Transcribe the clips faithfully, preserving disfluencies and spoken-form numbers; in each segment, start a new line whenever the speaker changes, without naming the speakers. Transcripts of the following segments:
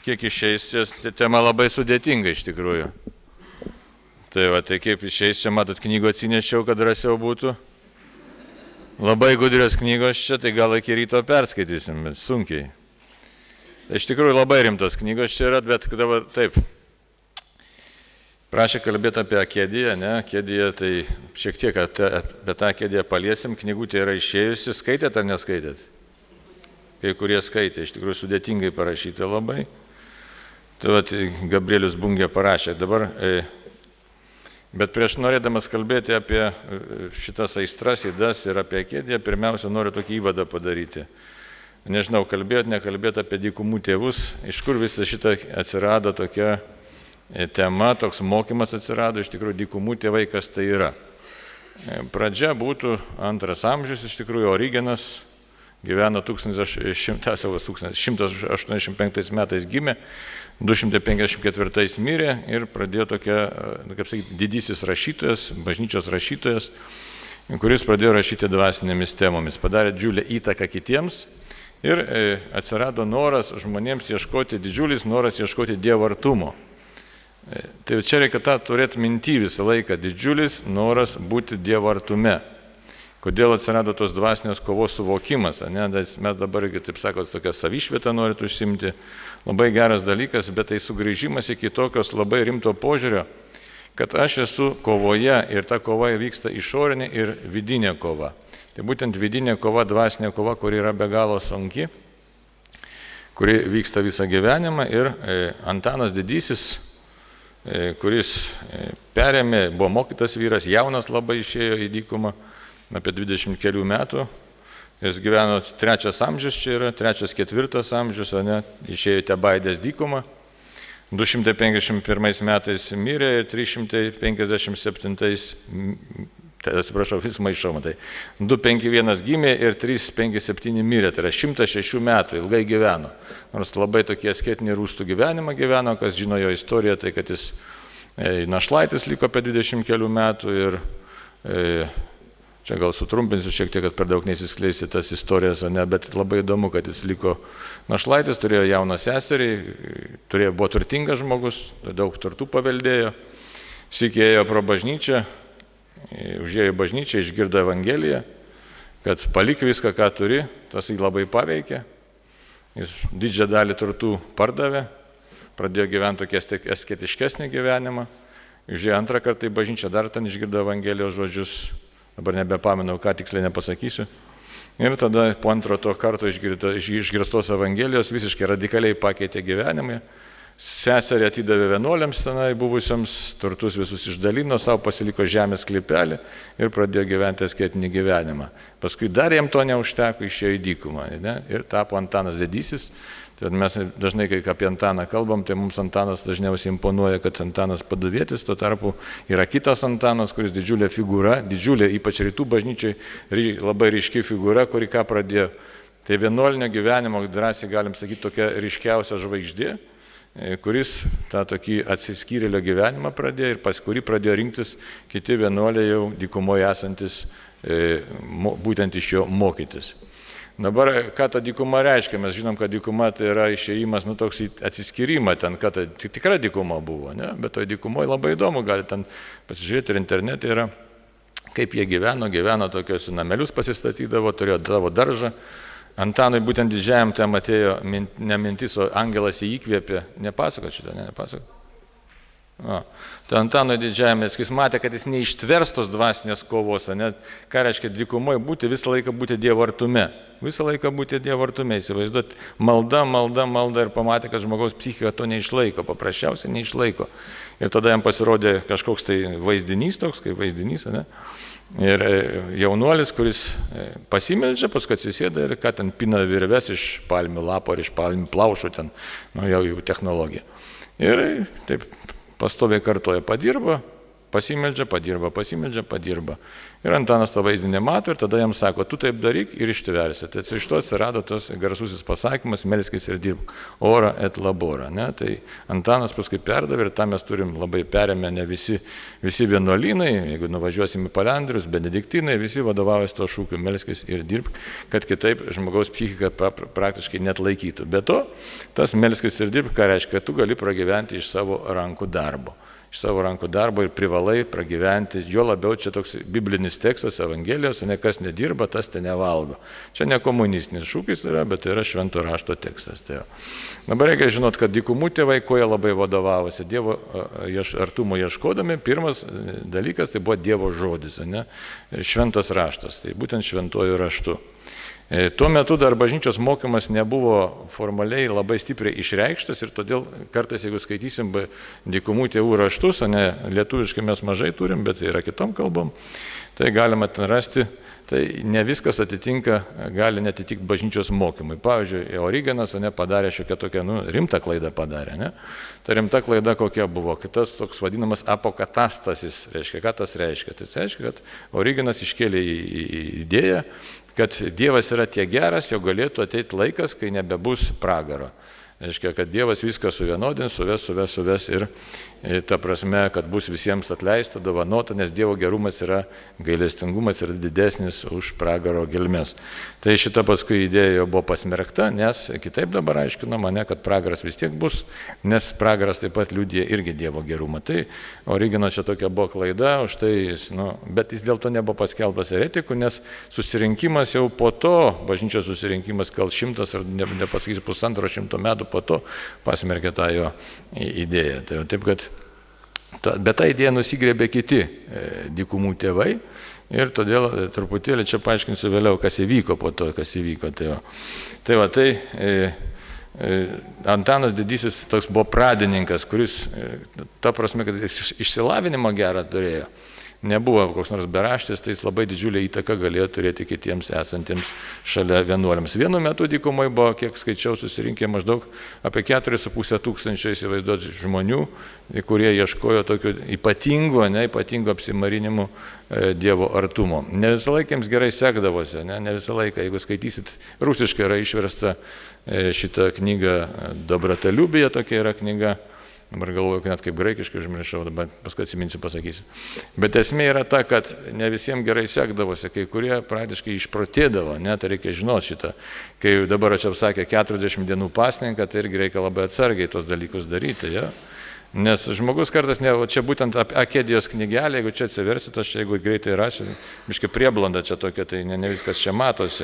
kiek išeis, čia tema labai sudėtinga iš tikrųjų. Tai va, tai kaip išeis, čia matot, knygų atsinešiau, kad drąsiau būtų. Labai gudrios knygos čia, tai gal iki ryto perskaitysim, bet sunkiai. Iš tikrųjų labai rimtos knygos čia yra, bet dabar taip. Prašė kalbėti apie Akediją, ne, Akediją, tai šiek tiek apie tą Akediją paliesim, knygutė yra išėjusi, skaitėt ar neskaitėt? Kai kurie skaitė, iš tikrųjų sudėtingai parašyta labai. Tai vat, Gabrielius Bungė parašė. Dabar, e, bet prieš norėdamas kalbėti apie šitas aistras, įdas ir apie Akediją, pirmiausia noriu tokį įvadą padaryti. Nežinau, kalbėt, nekalbėt apie dykumų tėvus, iš kur visą šitą atsirado tokia tema, toks mokymas atsirado, iš tikrųjų dykumų tėvai, kas tai yra. Pradžia būtų antras amžius, iš tikrųjų Origenas gyveno tūkstantis šimtas aštuoniasdešimt penktais metais gimė, du šimtai penkiasdešimt ketvirtais mirė ir pradėjo tokia, kaip sakyti, didysis rašytojas, bažnyčios rašytojas, kuris pradėjo rašyti dvasinėmis temomis, padarė didžiulę įtaką kitiems ir atsirado noras žmonėms ieškoti, didžiulis noras ieškoti Dievo artumo. Tai čia reikia tą turėti minty visą laiką, didžiulis noras būti Dievo artume. Kodėl atsirado tos dvasinės kovos suvokimas, ne? Mes dabar, taip sakot, tokią savišvietą norit užsimti, labai geras dalykas, bet tai sugrįžimas iki tokios labai rimto požiūrio, kad aš esu kovoje ir ta kova vyksta išorinė ir vidinė kova. Tai būtent vidinė kova, dvasinė kova, kuri yra be galo sunki, kuri vyksta visą gyvenimą ir Antanas Didysis, kuris perėmė, buvo mokytas vyras, jaunas labai išėjo į dykumą, apie dvidešimt kelių metų, jis gyveno trečias amžius, čia yra trečias ketvirtas amžius, o ne, išėjo į Tebaidės dykumą, du šimtai penkiasdešimt pirmais metais mirė ir trys šimtai penkiasdešimt septintais, tai atsiprašau, vis maišau, tai du penki vienas gimė ir trys penki septyni mirė, tai yra šimtas šešių metų, ilgai gyveno. Nors labai tokie asketinį rūstų gyvenimą gyveno, kas žino jo istoriją, tai kad jis e, našlaitis liko apie dvidešimt kelių metų ir e, čia gal sutrumpinsiu šiek tiek, kad per daug nesiskleisti tas istorijas, ne, bet labai įdomu, kad jis liko našlaitis, turėjo jauną seserį, turėjo, buvo turtingas žmogus, daug turtų paveldėjo, sikėjo pro bažnyčią, užėjo į bažnyčią, išgirdo Evangeliją, kad palik viską, ką turi, tas jį labai paveikė. Jis didžią dalį turtų pardavė, pradėjo gyventi tokį asketiškesnį gyvenimą, užėjo antrą kartą į bažnyčią, dar ten išgirdo Evangelijos žodžius, dabar nebepamenau, ką tiksliai nepasakysiu. Ir tada po antro to karto išgirstos Evangelijos visiškai radikaliai pakeitė gyvenimą. Seserį atidavė vienuoliams tenai buvusiams, turtus visus išdalino, savo pasiliko žemės klipelį ir pradėjo gyventi asketinį gyvenimą. Paskui dar jam to neužteko, išėjo į dykumą, ne? Ir tapo Antanas Didysis. Tai mes dažnai, kai apie Antaną kalbam, tai mums Antanas dažniausiai imponuoja, kad Antanas Paduvietis, tuo tarpu yra kitas Antanas, kuris didžiulė figūra, didžiulė, ypač rytų bažnyčiai, labai ryški figūra, kuri ką pradėjo. Tai vienuolinio gyvenimo, drąsiai galim sakyti, tokia ryškiausia žvaigždė, kuris tą tokį atsiskyrėlio gyvenimą pradėjo ir pas kurį pradėjo rinktis kiti vienuoliai jau dykumoje esantis, būtent iš jo mokytis. Dabar, ką ta dykuma reiškia? Mes žinom, kad dykuma tai yra išėjimas, nu toks atsiskyrimą ten, kad tai tikra dykuma buvo, ne? Bet to dykumoje labai įdomu, gali ten pasižiūrėti ir internete yra, kaip jie gyveno, gyveno tokius namelius pasistatydavo, turėjo savo daržą. Antanui būtent didžiajam tam atėjo ne mintis, o angelas jį įkvėpė. Nepasakot šitą, ne, nepasakot? O, tai Antanui didžiajam, nes jis matė, kad jis neištvers tos dvasinės kovos, ne? Ką reiškia dykumoje būti, visą laiką būti Dievo artume. Visą laiką būti Dievo artume, įsivaizduoti, malda, malda, malda ir pamatė, kad žmogaus psichika to neišlaiko, paprasčiausiai neišlaiko. Ir tada jam pasirodė kažkoks tai vaizdinys toks, kaip vaizdinys, ne? Ir jaunuolis, kuris pasimeldžia, paskui atsisėda ir ką ten pina virves iš palmių lapo ar iš palmių plaušų ten, nu jau jų technologija. Ir taip pastoviai kartoja, padirba, pasimeldžia, padirba, pasimeldžia, padirba. Ir Antanas tą vaizdinį mato ir tada jam sako, tu taip daryk ir ištversi. Tai iš to atsirado tas garsusis pasakymas, melskis ir dirbk, ora et labora. Ne? Tai Antanas paskui perdavė ir tą mes turim labai perėmę ne visi, visi vienuolynai, jeigu nuvažiuosim į Palendrius, benediktinai, visi vadovaujasi to šūkiu, melskis ir dirbk, kad kitaip žmogaus psichika praktiškai net laikytų. Be to, tas melskis ir dirbk, ką reiškia, kad tu gali pragyventi iš savo rankų darbo. Iš savo rankų darbo ir privalai pragyventi, jo labiau čia toks biblinis tekstas Evangelijos, ne kas nedirba, tas te nevalgo. Čia ne komunistinis šūkis yra, bet tai yra švento rašto tekstas. Tai dabar reikia žinot, kad dykumų tėvai, kuo jie labai vadovavosi, Dievo artumo ieškodami, pirmas dalykas tai buvo Dievo žodis, ne? Šventas raštas, tai būtent šventuoju raštu. Tuo metu dar bažnyčios mokymas nebuvo formaliai labai stipriai išreikštas ir todėl kartais, jeigu skaitysim dykumų tėvų raštus, o ne lietuviškai mes mažai turim, bet yra kitom kalbom, tai galima ten rasti, tai ne viskas atitinka, gali netitikti bažnyčios mokymui. Pavyzdžiui, Origenas ne, padarė šiokią tokią nu, rimtą klaidą padarė. Ne? Ta rimta klaida kokia buvo, kitas toks vadinamas apokatastasis, reiškia, ką tas reiškia. Tai reiškia, kad Origenas iškėlė idėją, kad Dievas yra tiek geras, jau galėtų ateiti laikas, kai nebebus pragaro. Reiškia, kad Dievas viską suvienodins, suves, suves, suves ir ta prasme, kad bus visiems atleista, dovanota, nes Dievo gerumas yra, gailestingumas yra didesnis už pragaro gelmes. Tai šita paskui idėja buvo pasmerkta, nes kitaip dabar aiškinama, ne, kad pragaras vis tiek bus, nes pragaras taip pat liudija irgi Dievo gerumą. Tai Origeno čia tokia buvo klaida, už tai jis, nu, bet jis dėl to nebuvo paskelbtas eretiku, nes susirinkimas jau po to, bažnyčios susirinkimas gal šimtas ar ne, nepasakysiu pusantro šimto metų po to pasmerkė tą jo idėją. Tai taip, kad bet tą idėją nusigrėbė kiti dykumų tėvai ir todėl truputėlį čia paaiškinsiu vėliau, kas įvyko po to, kas įvyko. Tai va, tai, va, tai e, e, Antanas Didysis toks buvo pradininkas, kuris, e, ta prasme, kad jis išsilavinimą gerą turėjo. Nebuvo koks nors beraštis, tai jis labai didžiulį įtaką galėjo turėti kitiems esantiems šalia vienuoliams. Vienu metu dykumai buvo, kiek skaičiau, susirinkę maždaug apie keturis su puse tūkstančio įsivaizduoti žmonių, kurie ieškojo tokio ypatingo, ne, ypatingo apsimarinimų e, Dievo artumo. Ne visą laiką jiems gerai sekdavosi, ne, ne visą laiką, jeigu skaitysit, rusiškai yra išversta e, šita knyga Dobrataliubija, tokia yra knyga. Dabar galvoju, net kaip graikiškai užmiršau, dabar paskui atsiminsiu, pasakysiu. Bet esmė yra ta, kad ne visiems gerai sekdavosi, kai kurie praktiškai išprotėdavo, net reikia žinoti šitą. Kai dabar čia sakė keturiasdešimt dienų pasninką, tai irgi reikia labai atsargiai tos dalykus daryti. Ja? Nes žmogus kartais, ne, čia būtent Akedijos knygelė, jeigu čia atsiversit, aš čia, jeigu greitai rasiu, biškai prieblanda čia tokia, tai ne, ne viskas čia matosi.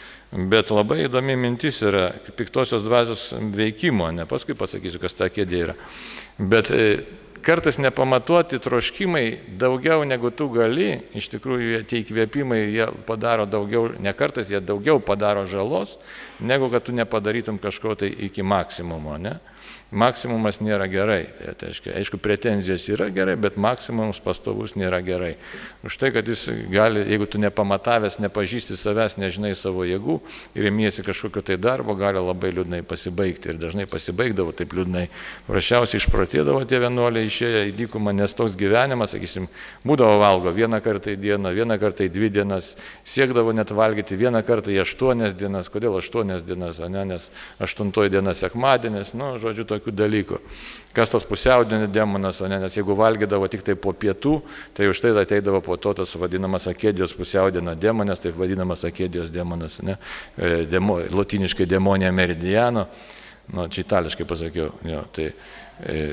Bet labai įdomi mintis yra piktosios dvasios veikimo, ne paskui pasakysiu, kas ta Akedija yra. Bet kartais nepamatuoti troškimai daugiau negu tu gali, iš tikrųjų tie įkvėpimai, jie padaro daugiau, ne kartais jie daugiau padaro žalos, negu kad tu nepadarytum kažko tai iki maksimumo, ne? Maksimumas nėra gerai. Tai, tai aišku, aišku, pretenzijos yra gerai, bet maksimums pastovus nėra gerai. Už tai, kad jis gali, jeigu tu nepamatavęs, nepažįsti savęs, nežinai savo jėgų ir imiesi kažkokio tai darbo, gali labai liūdnai pasibaigti. Ir dažnai pasibaigdavo taip liūdnai. Prašiausiai išprotėdavo tie vienuoliai išėję į dykumą, nes toks gyvenimas, sakysim, būdavo valgo vieną kartą į dieną, vieną kartą į dvi dienas, siekdavo net valgyti vieną kartą į aštuonias dienas. Kodėl aštuonias dienas, o ne, nes aštuntoji diena sekmadienis, nu, žodžiu, tokių dalykų. Kas tas pusiaudienio demonas, o ne, nes jeigu valgydavo tik tai po pietų, tai už tai ateidavo po to tas vadinamas Akedijos pusiaudienio demonas, taip vadinamas Akedijos demonas, ne, Demo, lotiniškai demonija meridiano, nu, čia itališkai pasakiau, jo, tai, e,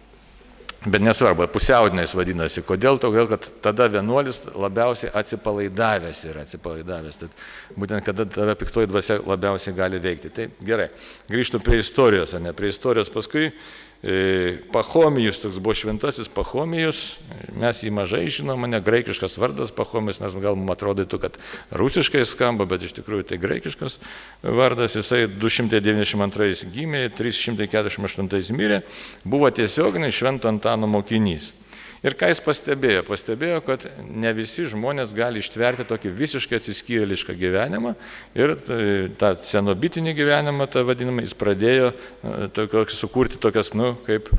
bet nesvarbu, pusiaudieniais vadinasi. Kodėl? Todėl, kad tada vienuolis labiausiai atsipalaidavęs yra, atsipalaidavęs. Tad būtent kada tave piktoji dvasia labiausiai gali veikti. Tai gerai, grįžtų prie istorijos, ne, prie istorijos paskui. E, Pachomijus, toks buvo šventasis Pachomijus, mes jį mažai žinome, ne graikiškas vardas Pachomijus, nes gal mums atrodytų, kad rusiškai skamba, bet iš tikrųjų tai graikiškas vardas. Jisai du šimtai devyniasdešimt antrais gimė, trys šimtai keturiasdešimt aštuntais mirė, buvo tiesiogiai Švento Antano mokinys. Ir ką jis pastebėjo? Pastebėjo, kad ne visi žmonės gali ištverti tokį visiškai atsiskyrėlišką gyvenimą ir tą cenobitinį gyvenimą, tą vadinamą, jis pradėjo tokio, sukurti tokias, nu, kaip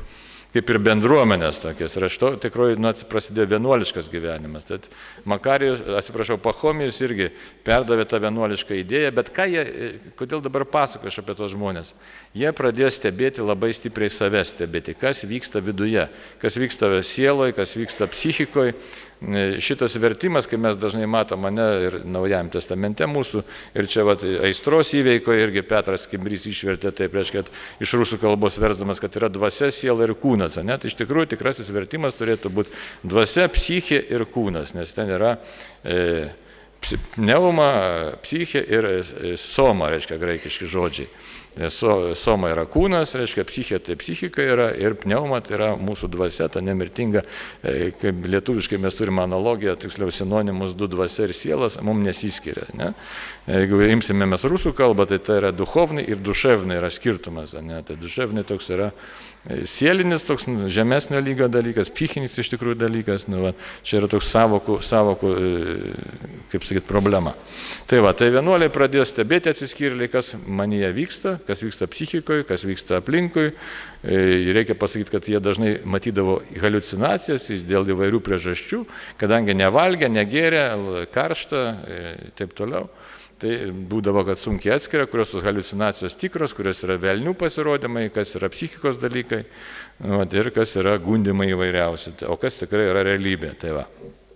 kaip ir bendruomenės tokias. Ir aš to tikrai, nu, prasidėjo vienuoliškas gyvenimas. Tad Makarijus, atsiprašau, Pachomijus irgi perdavė tą vienuolišką idėją, bet ką jie, kodėl dabar pasakoju aš apie tos žmonės? Jie pradėjo stebėti labai stipriai save stebėti, kas vyksta viduje, kas vyksta sieloje, kas vyksta psichikoje. Šitas vertimas, kai mes dažnai matom mane ir Naujajame testamente mūsų, ir čia vat, aistros įveikoje irgi Petras Kimbrys išvertė taip, reiškia, kad iš rusų kalbos versdamas, kad yra dvasia, siela ir kūnas. Ne? Tai iš tikrųjų tikrasis vertimas turėtų būti dvasia, psichė ir kūnas, nes ten yra e, pneuma, psichė ir soma, reiškia graikiški žodžiai. So, soma yra kūnas, reiškia psichė tai psichika yra ir pneuma tai yra mūsų dvasia, ta nemirtinga, kaip lietuviškai mes turime analogiją, tiksliau sinonimus du dvasia ir sielas, mums nesiskiria. Ne? Jeigu imsime mes rusų kalbą, tai tai yra duchovnai ir duševnai yra skirtumas. Ne? Tai duševnai toks yra sielinis, toks žemesnio lygio dalykas, psichinis iš tikrųjų dalykas, nu, va, čia yra toks savokų, savokų, kaip sakyt, problema. Tai va, tai vienuoliai pradėjo stebėti atsiskyrėliai, kas manyje vyksta, kas vyksta psichikoje, kas vyksta aplinkui. Reikia pasakyti, kad jie dažnai matydavo haliucinacijas dėl įvairių priežasčių, kadangi nevalgė, negėrė, karšta, taip toliau. Tai būdavo, kad sunkiai atskiria, kurios tos haliucinacijos tikros, kurios yra velnių pasirodymai, kas yra psichikos dalykai, nu, ir kas yra gundimai įvairiausi, o kas tikrai yra realybė. Tai va.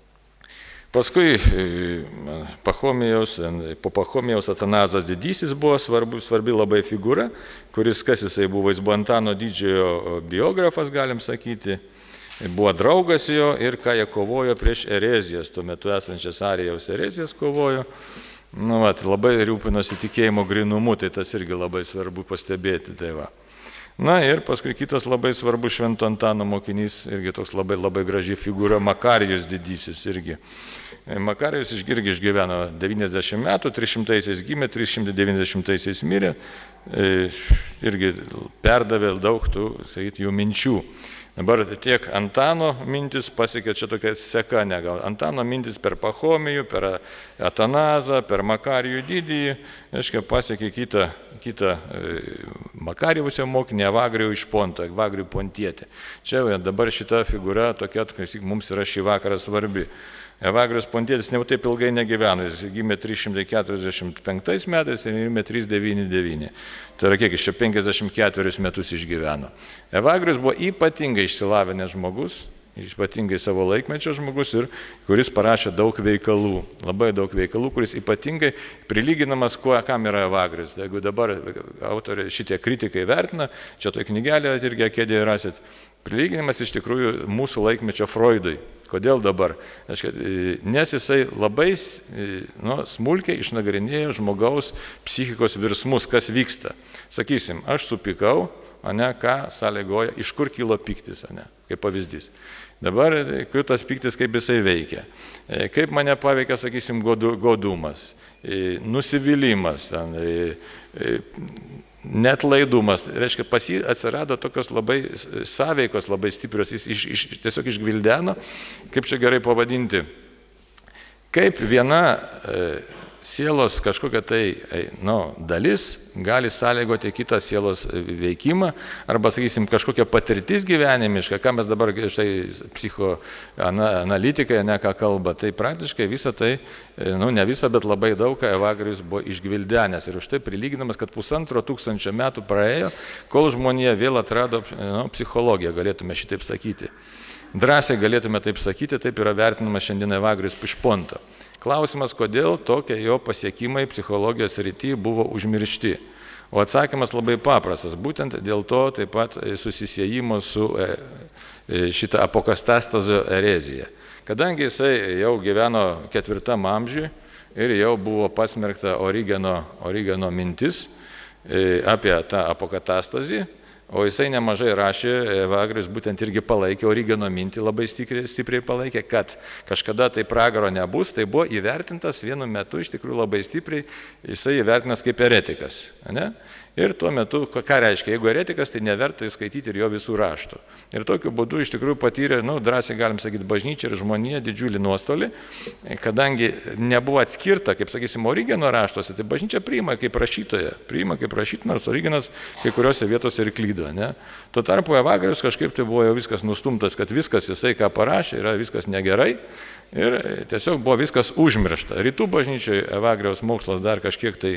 Paskui Pachomijaus, po Pachomijaus Atanazas Didysis buvo svarbi, svarbi labai figūra, kuris, kas jisai buvo, jis buvo Antano Didžiojo biografas, galim sakyti, buvo draugas jo ir ką jie kovojo prieš erezijas, tuo metu esančias Arijaus erezijas kovojo. Nu, va, tai labai rūpinosi tikėjimo grynumu, tai tas irgi labai svarbu pastebėti. Tai va. Na ir paskui kitas labai svarbus Švento Antano mokinys, irgi toks labai, labai graži figūra, Makarijus Didysis irgi. Makarijus irgi išgyveno devyniasdešimt metų, trišimtaisiais gimė, trys šimtai devyniasdešimtaisiais mirė, irgi perdavė daug tų, sakyti, jų minčių. Dabar tiek Antano mintis pasiekė čia tokia seka, ne gal. Antano mintis per Pachomijų, per Atanazą, per Makarijų Didįjį, aiškiai, pasiekė kitą, kitą e, Makarijaus mokinį Evagrijų iš Ponto, Evagrijų Pontietį. Čia dabar šita figūra tokia, kaip mums yra šį vakarą svarbi. Evagrijus Pontietis ne taip ilgai negyveno, jis gimė trys šimtai keturiasdešimt penktais metais ir gimė trys šimtai devyniasdešimt devyni. Tai yra kiek, iš čia penkiasdešimt keturis metus išgyveno. Evagrijus buvo ypatingai išsilavinęs žmogus, ypatingai savo laikmečio žmogus, ir kuris parašė daug veikalų, labai daug veikalų, kuris ypatingai prilyginamas kuo, kam yra Evagrijus. Jeigu dabar autoriai šitie kritikai vertina, čia toj knygelė irgi kėdėje rasit, prilyginimas iš tikrųjų mūsų laikmečio Freudui. Kodėl dabar? Nes jisai labai nu, smulkiai išnagrinėjo žmogaus psichikos virsmus, kas vyksta. Sakysim, aš supykau, ane, ką sąlygoja, iš kur kilo pyktis, ane, kaip pavyzdys. Dabar, kur tas pyktis, kaip jisai veikia, kaip mane paveikia, sakysim, godumas, nusivylimas, ten, net laidumas, reiškia, pas jį atsirado tokios labai sąveikos, labai stiprios, jis iš, iš, tiesiog išgvildeno, kaip čia gerai pavadinti, kaip viena e, sielos kažkokia tai nu, dalis gali sąlygoti kitą sielos veikimą, arba, sakysim, kažkokia patirtis gyvenimiška, ką mes dabar štai psichoanalitikai, ne ką kalba, tai praktiškai visą tai, nu ne visą, bet labai daug, ką Evagrijus buvo išgvildenęs ir už tai prilyginamas, kad pusantro tūkstančio metų praėjo, kol žmonija vėl atrado nu, psichologiją, galėtume šitaip sakyti. Drąsiai galėtume taip sakyti, taip yra vertinamas šiandien Evagrijus iš Ponto. Klausimas, kodėl tokie jo pasiekimai psichologijos srityje buvo užmiršti. O atsakymas labai paprastas, būtent dėl to taip pat susisiejimo su šitą apokastastazio ereziją. Kadangi jisai jau gyveno ketvirtam amžiui ir jau buvo pasmerkta Origeno, Origeno mintis apie tą apokatastazį, o jisai nemažai rašė, Evagrijus būtent irgi palaikė Origeno mintį, labai stipriai, stipriai palaikė, kad kažkada tai pragaro nebus, tai buvo įvertintas vienu metu iš tikrųjų labai stipriai, jisai įvertinas kaip eretikas. Ne? Ir tuo metu, ką reiškia, jeigu eretikas, tai neverta skaityti ir jo visų raštų. Ir tokiu būdu iš tikrųjų patyrė, nu, drąsiai galim sakyti, bažnyčia ir žmonija didžiulį nuostolį, kadangi nebuvo atskirta, kaip sakysim, Origeno raštuose, tai bažnyčia priima kaip rašytoja, priima kaip rašytoja, nors Origenas kai kuriuose vietose ir klydo. Ne? Tuo tarpu Evagrius kažkaip tai buvo jau viskas nustumtas, kad viskas jisai, ką parašė, yra viskas negerai. Ir tiesiog buvo viskas užmiršta. Rytų bažnyčioje Evagriaus mokslas dar kažkiek tai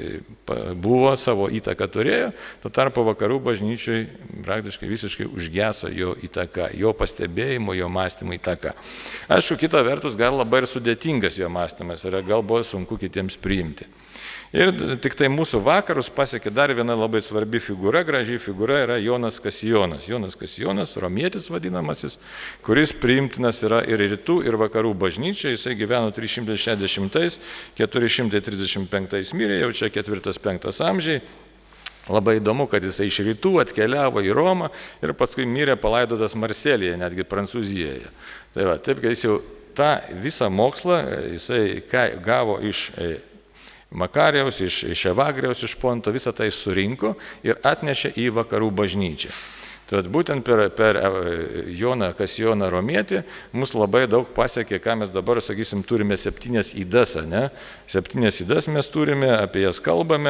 buvo, savo įtaką turėjo, tuo tarpu vakarų bažnyčioje praktiškai visiškai užgeso jo įtaka, jo pastebėjimo, jo mąstymo įtaka. Aišku, kita vertus, gal labai ir sudėtingas jo mąstymas yra, gal buvo sunku kitiems priimti. Ir tik tai mūsų vakarus pasiekė dar viena labai svarbi figūra, graži figūra yra Jonas Kasijonas. Jonas Kasijonas, romietis vadinamasis, kuris priimtinas yra ir rytų, ir vakarų bažnyčia. Jisai gyveno trys šimtai šešiasdešimtais, keturi šimtai trisdešimt penktais mirė, jau čia ketvirtas penktas amžiai. Labai įdomu, kad jisai iš rytų atkeliavo į Romą ir paskui mirė palaidotas Marselyje, netgi Prancūzijoje. Tai va, taip, kad jis jau tą visą mokslą jisai gavo iš Makarijaus, iš, iš Evagrijaus, iš Ponto, visą tai surinko ir atnešė į vakarų bažnyčią. Tad būtent per, per Joną Kasijoną Romietį mus labai daug pasiekė, ką mes dabar, sakysim, turime septynias įdas, ne? Septynias įdas mes turime, apie jas kalbame.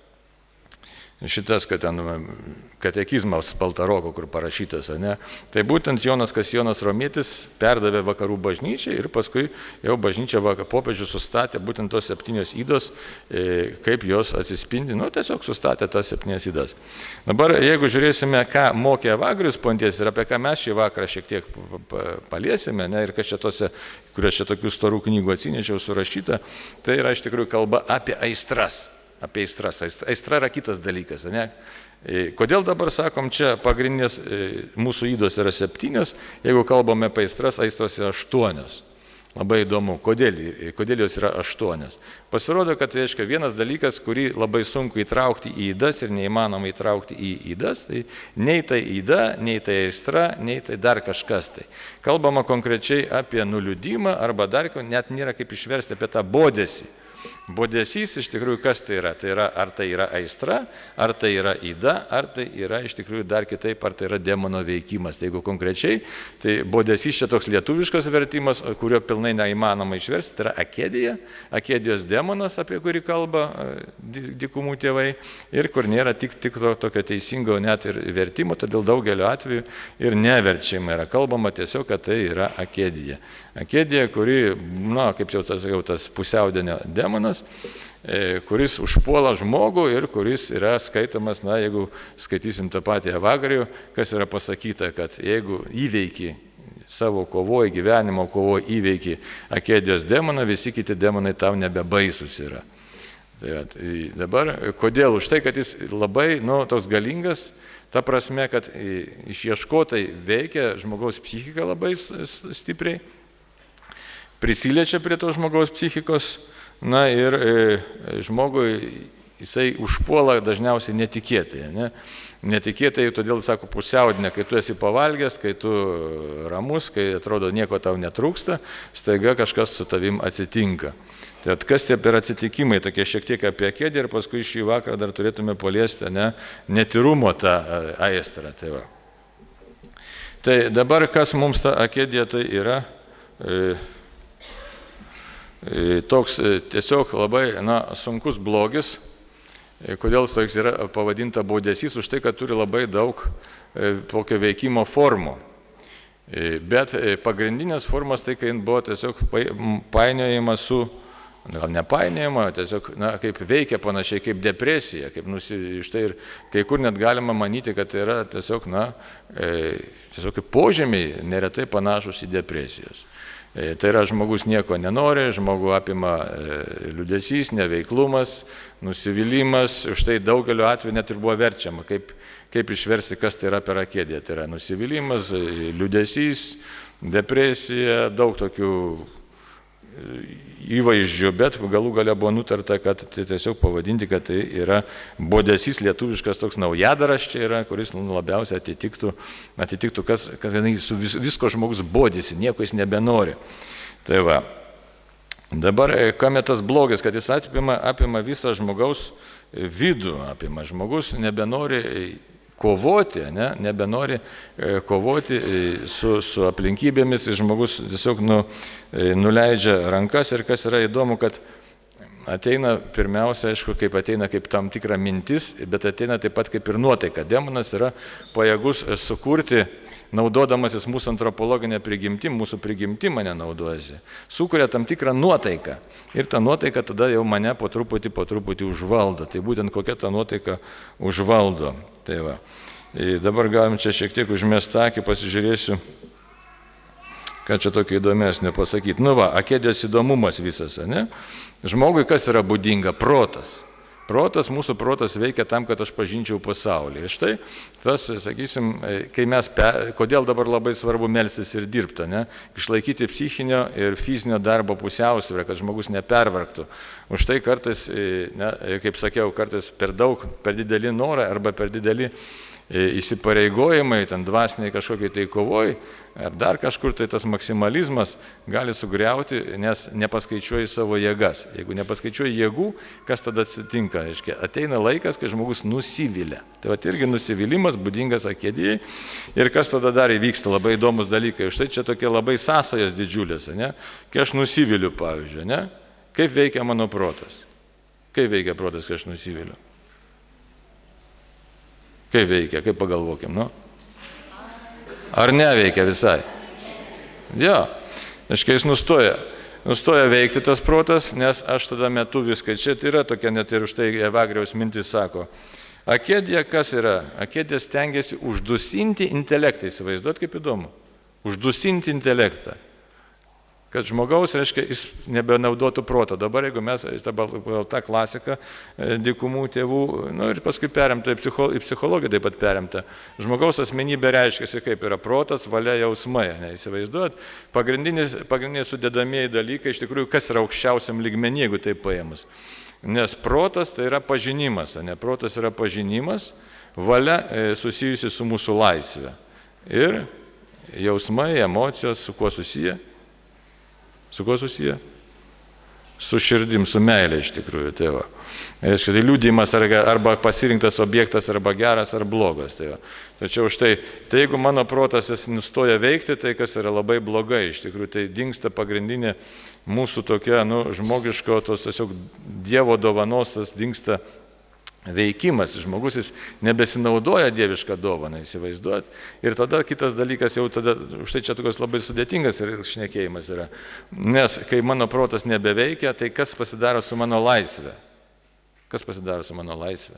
Šitas, kad ten katekizmas Paltaroko, kur parašytas, ne? Tai būtent Jonas Kasijonas Romietis perdavė vakarų bažnyčiai ir paskui jau bažnyčia popiežius sustatė būtent tos septynios įdos, kaip jos atsispindi, nu tiesiog sustatė tas septynias įdas. Dabar, jeigu žiūrėsime, ką mokė Evagrius Pontietis ir apie ką mes šį vakarą šiek tiek paliesime, ne? Ir kas čia tose, kurios čia tokių storų knygų atsinešiau surašyta, tai yra iš tikrųjų kalba apie aistras. Apie aistras. Aistra yra kitas dalykas. Ne? Kodėl dabar sakom, čia pagrindinės mūsų įdos yra septynios, jeigu kalbame apie aistras, aistros yra aštuonios. Labai įdomu, kodėl, kodėl jos yra aštuonios. Pasirodo, kad tai reiškia vienas dalykas, kurį labai sunku įtraukti į įdas ir neįmanoma įtraukti į įdas, tai nei tai įda, nei tai aistra, nei tai dar kažkas tai. Kalbama konkrečiai apie nuliūdimą arba dar, net nėra kaip išversti apie tą bodesį. Bodesys iš tikrųjų kas tai yra? Tai yra, ar tai yra aistra, ar tai yra įda, ar tai yra iš tikrųjų dar kitaip, ar tai yra demono veikimas. Tai jeigu konkrečiai, tai bodesys čia toks lietuviškas vertimas, kurio pilnai neįmanoma išversti, tai yra akedija, akedijos demonas, apie kurį kalba dykumų tėvai, ir kur nėra tik, tik to, tokio teisingo net ir vertimo, todėl daugeliu atveju ir neverčiama yra kalbama tiesiog, kad tai yra akedija. Akedija, kuri, na, kaip jau sakiau, tas pusiaudienio demonas, kuris užpuola žmogų ir kuris yra skaitomas, na, jeigu skaitysim tą patį Evagrijų, kas yra pasakyta, kad jeigu įveiki savo kovoje, gyvenimo kovoje įveiki akedijos demoną, visi kiti demonai tau nebebaisus yra. Tai, tai dabar, kodėl? Už tai, kad jis labai, nu, toks galingas, ta prasme, kad išieškotai veikia žmogaus psichiką labai stipriai, prisiliečia prie to žmogaus psichikos, na ir e, žmogui jisai užpuola dažniausiai netikėtai. Ne? Netikėtai, todėl, sako, pusiaudinė, kai tu esi pavalgęs, kai tu ramus, kai atrodo nieko tau netrūksta, staiga kažkas su tavim atsitinka. Tai kas tie per atsitikimai, tokie šiek tiek apie akediją ir paskui šį vakarą dar turėtume paliesti, ne, netyrumo tą aistrą. Tai, va. Tai dabar kas mums ta akedija tai yra? E, Toks tiesiog labai, na, sunkus blogis, kodėl toks yra pavadinta bodesys, už tai, kad turi labai daug tokio veikimo formų. Bet pagrindinės formos tai, kai buvo tiesiog painiojama su, gal nepainiojama, tiesiog, na, kaip veikia panašiai kaip depresija, kaip nusi, štai ir kai kur net galima manyti, kad tai yra tiesiog, na, tiesiog požymiai neretai panašus į depresijos. Tai yra žmogus nieko nenori, žmogų apima liūdesys, neveiklumas, nusivylimas, už tai daugeliu atveju net ir buvo verčiama, kaip, kaip išversti, kas tai yra per akediją. Tai yra nusivylimas, liūdesys, depresija, daug tokių įvaizdžių, bet galų gale buvo nutarta, kad tai tiesiog pavadinti, kad tai yra bodesys, lietuviškas toks naujadaras čia yra, kuris labiausiai atitiktų, atitiktų kas, kas su vis, visko žmogus bodisi, nieko jis nebenori. Tai va, dabar kame tas blogis, kad jis apima, apima visą žmogaus vidų apima. Žmogus nebenori kovoti, ne? nebenori kovoti su, su aplinkybėmis, žmogus tiesiog nu, nuleidžia rankas ir kas yra įdomu, kad ateina pirmiausia, aišku, kaip ateina kaip tam tikra mintis, bet ateina taip pat kaip ir nuotaika. Demonas yra pajėgus sukurti, naudodamasis mūsų antropologinę prigimtim, mūsų prigimtim mane naudojasi, sukuria tam tikrą nuotaiką. Ir ta nuotaika tada jau mane po truputį, po truputį užvaldo. Tai būtent kokia ta nuotaika užvaldo. Tai va. Ir dabar galim čia šiek tiek užmest akį, pasižiūrėsiu, ką čia tokio įdomesnio pasakyti. Nu va, akedijos įdomumas visas, ne? Žmogui kas yra būdinga? Protas. Protas, mūsų protas veikia tam, kad aš pažinčiau pasaulį. Ir štai tas, sakysim, kai mes, kodėl dabar labai svarbu melstis ir dirbti, ne? Išlaikyti psichinio ir fizinio darbo pusiausvyrą, kad žmogus nepervargtų. Už tai kartais, ne, kaip sakiau, kartais per daug, per didelį norą arba per didelį įsipareigojimai, ten dvasiniai kažkokiai tai kovoj, ar dar kažkur tai tas maksimalizmas gali sugriauti, nes nepaskaičiuoji savo jėgas. Jeigu nepaskaičiuoji jėgų, kas tada atsitinka? Aiškia, ateina laikas, kai žmogus nusivilia. Tai va irgi nusivylimas būdingas akedijai. Ir kas tada dar įvyksta? Labai įdomus dalykai. Štai čia tokie labai sąsajos didžiulės, ne? Kai aš nusiviliu, pavyzdžiui, ne? Kaip veikia mano protas? Kaip veikia protas, kai aš nusiviliu? Kaip veikia, kaip pagalvokim, nu? Ar neveikia visai? Jo, aiškiai jis nustoja, nustoja veikti tas protas, nes aš tada metu viską. Čia yra tokia net ir už tai Evagriaus mintis sako. Akedija kas yra? Akedija stengiasi uždusinti intelektą, įsivaizduot kaip įdomu. Uždusinti intelektą. Kad žmogaus, reiškia, jis nebenaudotų proto. Dabar, jeigu mes tą klasiką dykumų tėvų, nu ir paskui perimta, į psichologiją taip pat perimta, žmogaus asmenybė reiškia, kaip yra protas, valia, jausmai, neįsivaizduot. Pagrindiniai, pagrindiniai sudedamieji dalykai, iš tikrųjų, kas yra aukščiausiam lygmenį, jeigu taip paėmus. Nes protas tai yra pažinimas, ne? Protas yra pažinimas, valia susijusi su mūsų laisvė. Ir jausmai, emocijos, su kuo susiję? Su kuo susiję? Su širdim, su meilė iš tikrųjų. Tai, va. Tai liūdimas arba pasirinktas objektas arba geras ar blogas. Tai, tačiau štai, tai jeigu mano protas jis nustoja veikti, tai kas yra labai blogai. Iš tikrųjų, tai dingsta pagrindinė mūsų tokia nu, žmogiško, tos tiesiog Dievo dovanos, tas dingsta veikimas, žmogus jis nebesinaudoja dievišką dovaną, įsivaizduot. Ir tada kitas dalykas jau tada, už tai čia tokios labai sudėtingas ir šnekėjimas yra. Nes kai mano protas nebeveikia, tai kas pasidaro su mano laisvė? Kas pasidaro su mano laisvė?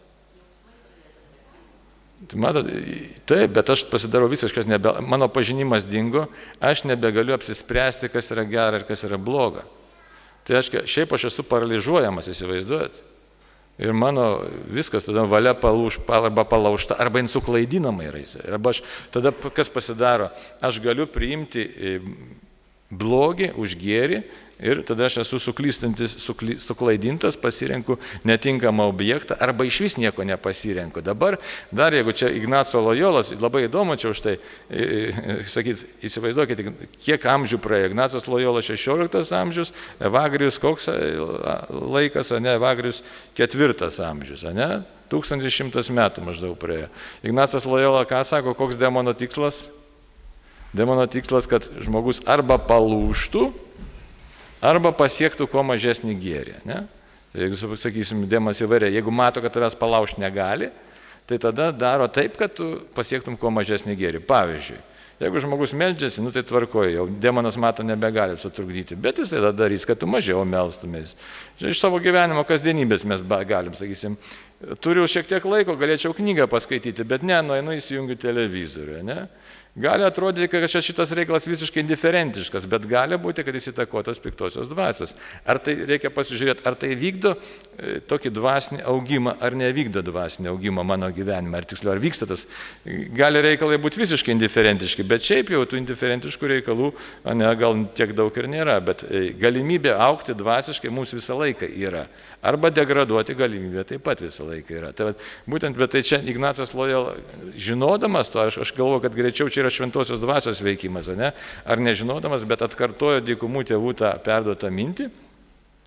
Tai matot, taip, bet aš pasidarau visiškas, nebe, mano pažinimas dingo, aš nebegaliu apsispręsti, kas yra gera ir kas yra bloga. Tai aš, šiaip aš esu paralyžiuojamas, įsivaizduot. Ir mano viskas tada valia palūž, arba palaužta, arba jin suklaidinama yra. Arba aš, tada kas pasidaro, aš galiu priimti blogį už gėrį ir tada aš esu suklystantis, sukly, suklaidintas, pasirenku netinkamą objektą arba iš vis nieko nepasirenku. Dabar dar jeigu čia Ignaco Lojolas, labai įdomu čia už tai, sakyt, įsivaizduokite, kiek amžių praėjo. Ignacas Lojolas šešioliktas amžius, Evagrijus koks laikas, ne, Evagrijus ketvirtas amžius, ne, tūkstantis šimtas metų maždaug praėjo. Ignacas Lojola ką sako, koks demono tikslas? Demono tikslas, kad žmogus arba palūžtų, arba pasiektų kuo mažesnį gėrį. Ne? Tai jeigu, sakysim, demas įvairiai, jeigu mato, kad tavęs palaužti negali, tai tada daro taip, kad tu pasiektum kuo mažesnį gėrį. Pavyzdžiui, jeigu žmogus meldžiasi, nu tai tvarkoja, jau demonas mato nebegali sutrukdyti, bet jis tai darys, kad tu mažiau melstumės. Iš savo gyvenimo kasdienybės mes galim, sakysim, turiu šiek tiek laiko, galėčiau knygą paskaityti, bet ne, nueinu įsijungiu televizorių, ne? Gali atrodyti, kad šitas reikalas visiškai indiferentiškas, bet gali būti, kad jis įtakotas piktosios dvasios. Ar tai reikia pasižiūrėti, ar tai vykdo e, tokį dvasinį augimą, ar nevykdo dvasinį augimą mano gyvenime, ar tiksliau, ar vyksta tas. Gali reikalai būti visiškai indiferentiški, bet šiaip jau tų indiferentiškų reikalų, ne, gal tiek daug ir nėra, bet e, galimybė augti dvasiškai mums visą laiką yra. Arba degraduoti galimybė taip pat visą laiką yra. Tai, būtent, bet tai čia Ignacas Lojola, žinodamas to, aš, aš galvoju, kad greičiau čia yra šventosios dvasios veikimas, ne? Ar nežinodamas, bet atkartojo dykumų tėvų tą perduotą mintį.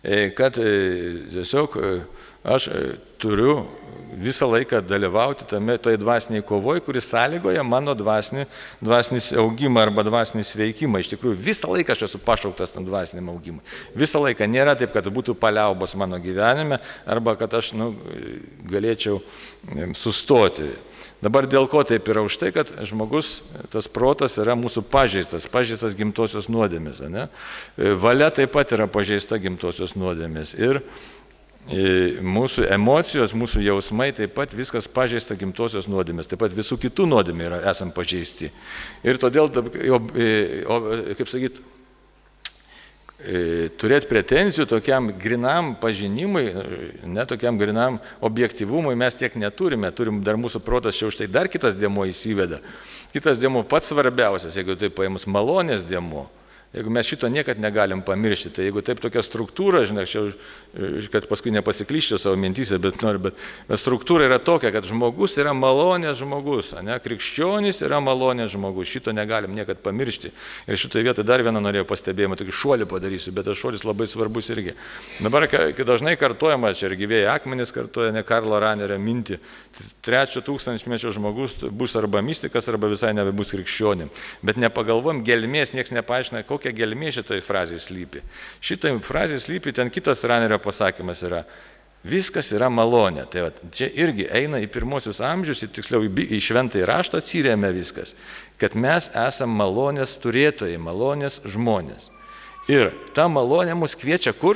kad tiesiog aš turiu visą laiką dalyvauti tame toje dvasiniai kovoje, kuris sąlygoja mano dvasinį, dvasinį augimą arba dvasinį sveikimą. Iš tikrųjų, visą laiką aš esu pašauktas tam dvasiniam augimui. Visą laiką nėra taip, kad būtų paliaubos mano gyvenime arba kad aš nu, galėčiau sustoti. Dabar dėl ko taip yra už tai, kad žmogus, tas protas yra mūsų pažeistas, pažeistas gimtosios nuodėmės. Ne? Valia taip pat yra pažeista gimtosios nuodėmės. Ir mūsų emocijos, mūsų jausmai, taip pat viskas pažeista gimtosios nuodėmės, taip pat visų kitų nuodėmė yra, esam pažeisti. Ir todėl, kaip sakyt, turėti pretenzijų tokiam grinam pažinimui, ne tokiam grinam objektyvumui mes tiek neturime, turim dar mūsų protas čia už tai dar kitas dėmuo įsiveda. Kitas dėmuo pats svarbiausias, jeigu tai paėmus malonės dėmuo. Jeigu mes šito niekad negalim pamiršti, tai jeigu taip tokia struktūra, žinai, aš jau, kad paskui nepasiklyščiau savo mintyse, bet noriu, bet, bet struktūra yra tokia, kad žmogus yra malonės žmogus, ne, krikščionis yra malonės žmogus, šito negalim niekad pamiršti. Ir šitoje vietoje dar vieną norėjau pastebėjimą, tokį šuolį padarysiu, bet tas šuolis labai svarbus irgi. Dabar dažnai kartuojama, čia ir gyvėjai akmenys kartuoja, ne Karlo Ranerio mintį, trečio tūkstančmečio žmogus bus arba mistikas, arba visai nebebus krikščionim. Bet nepagalvojom, gelmės nieks nepaaiškina, kokia gelmė šitai frazė slypi. Šitai frazė slypi, ten kitas Ranerio pasakymas yra, viskas yra malonė. Tai va, čia irgi eina į pirmosius amžius, ir tiksliau į šventąjį raštą atsirėmė viskas, kad mes esam malonės turėtojai, malonės žmonės. Ir ta malonė mus kviečia kur?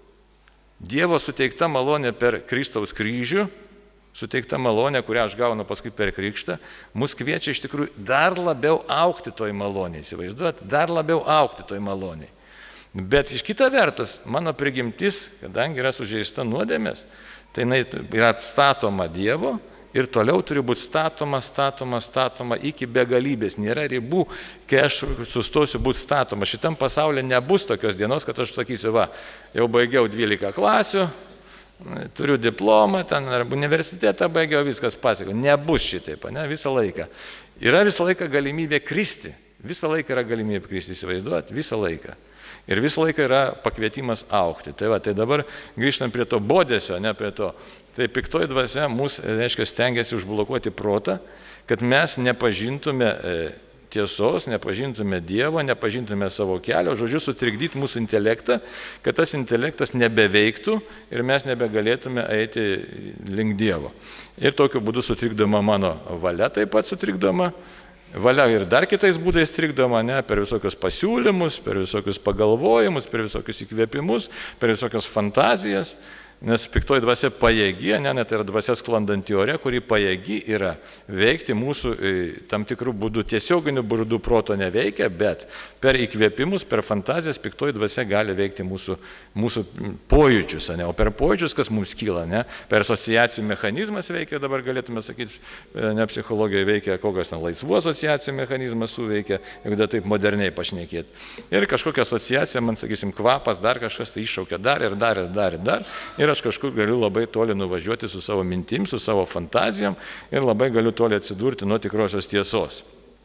Dievo suteikta malonė per Kristaus kryžių, suteikta malonė, kurią aš gaunu paskui per krikštą, mus kviečia iš tikrųjų dar labiau augti toj maloniai, įsivaizduot, dar labiau augti toj maloniai. Bet iš kita vertus, mano prigimtis, kadangi yra sužeista nuodėmės, tai jinai yra atstatoma Dievo ir toliau turi būti statoma, statoma, statoma iki begalybės. Nėra ribų, kai aš sustosiu būti statoma. Šitam pasaulyje nebus tokios dienos, kad aš sakysiu, va, jau baigiau dvylika klasių, turiu diplomą, ten arba universitetą baigiau, viskas pasiekiau. Nebus šitaip, ne, visą laiką. Yra visą laiką galimybė kristi. Visą laiką yra galimybė kristi, įsivaizduoti, visą laiką. Ir visą laiką yra pakvietimas augti. Tai, va, tai dabar grįžtam prie to bodesio, ne prie to. Tai piktoji dvasia mūsų, reiškia, stengiasi užblokuoti protą, kad mes nepažintume tiesos, nepažintume Dievo, nepažintume savo kelio, žodžiu, sutrikdyti mūsų intelektą, kad tas intelektas nebeveiktų ir mes nebegalėtume eiti link Dievo. Ir tokiu būdu sutrikdoma mano valia, taip pat sutrikdoma valia ir dar kitais būdais trikdoma, ne, per visokius pasiūlymus, per visokius pagalvojimus, per visokius įkvėpimus, per visokias fantazijas. Nes piktoji dvasia pajėgi, ne, net yra dvasia sklandanti ore, kuri pajėgi yra veikti mūsų tam tikrų būdų, tiesioginių būdų proto neveikia, bet per įkvėpimus, per fantazijas piktoji dvasia gali veikti mūsų, mūsų pojūčius, ne, o per pojūčius, kas mums kyla, ne, per asociacijų mechanizmas veikia, dabar galėtume sakyti, ne psichologija veikia, kokios ne, laisvų asociacijų mechanizmas suveikia, jeigu da taip moderniai pašnekėti. Ir kažkokia asociacija, man sakysim, kvapas, dar kažkas tai iššaukia dar ir dar ir dar ir dar. Ir aš kažkur galiu labai toli nuvažiuoti su savo mintim, su savo fantazijom ir labai galiu toli atsidurti nuo tikrosios tiesos.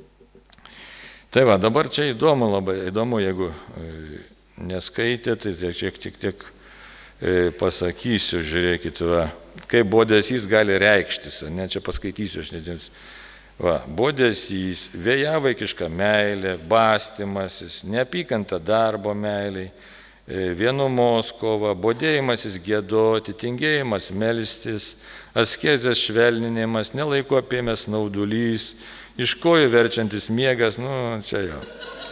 Tai va, dabar čia įdomu, labai įdomu, jeigu neskaitėte, tai tiek, tiek, tiek pasakysiu, žiūrėkit, va, kaip bodesys gali reikštis, ne, čia paskaitysiu, aš nedėms. Va, bodesys, vėjavaikiška meilė, bastymasis, neapykanta darbo meiliai, vienumos kova, bodėjimasis giedoti, tingėjimas melstis, askezės švelninimas, nelaiko apėmęs naudulys, iš kojų verčiantis miegas, nu, čia jau.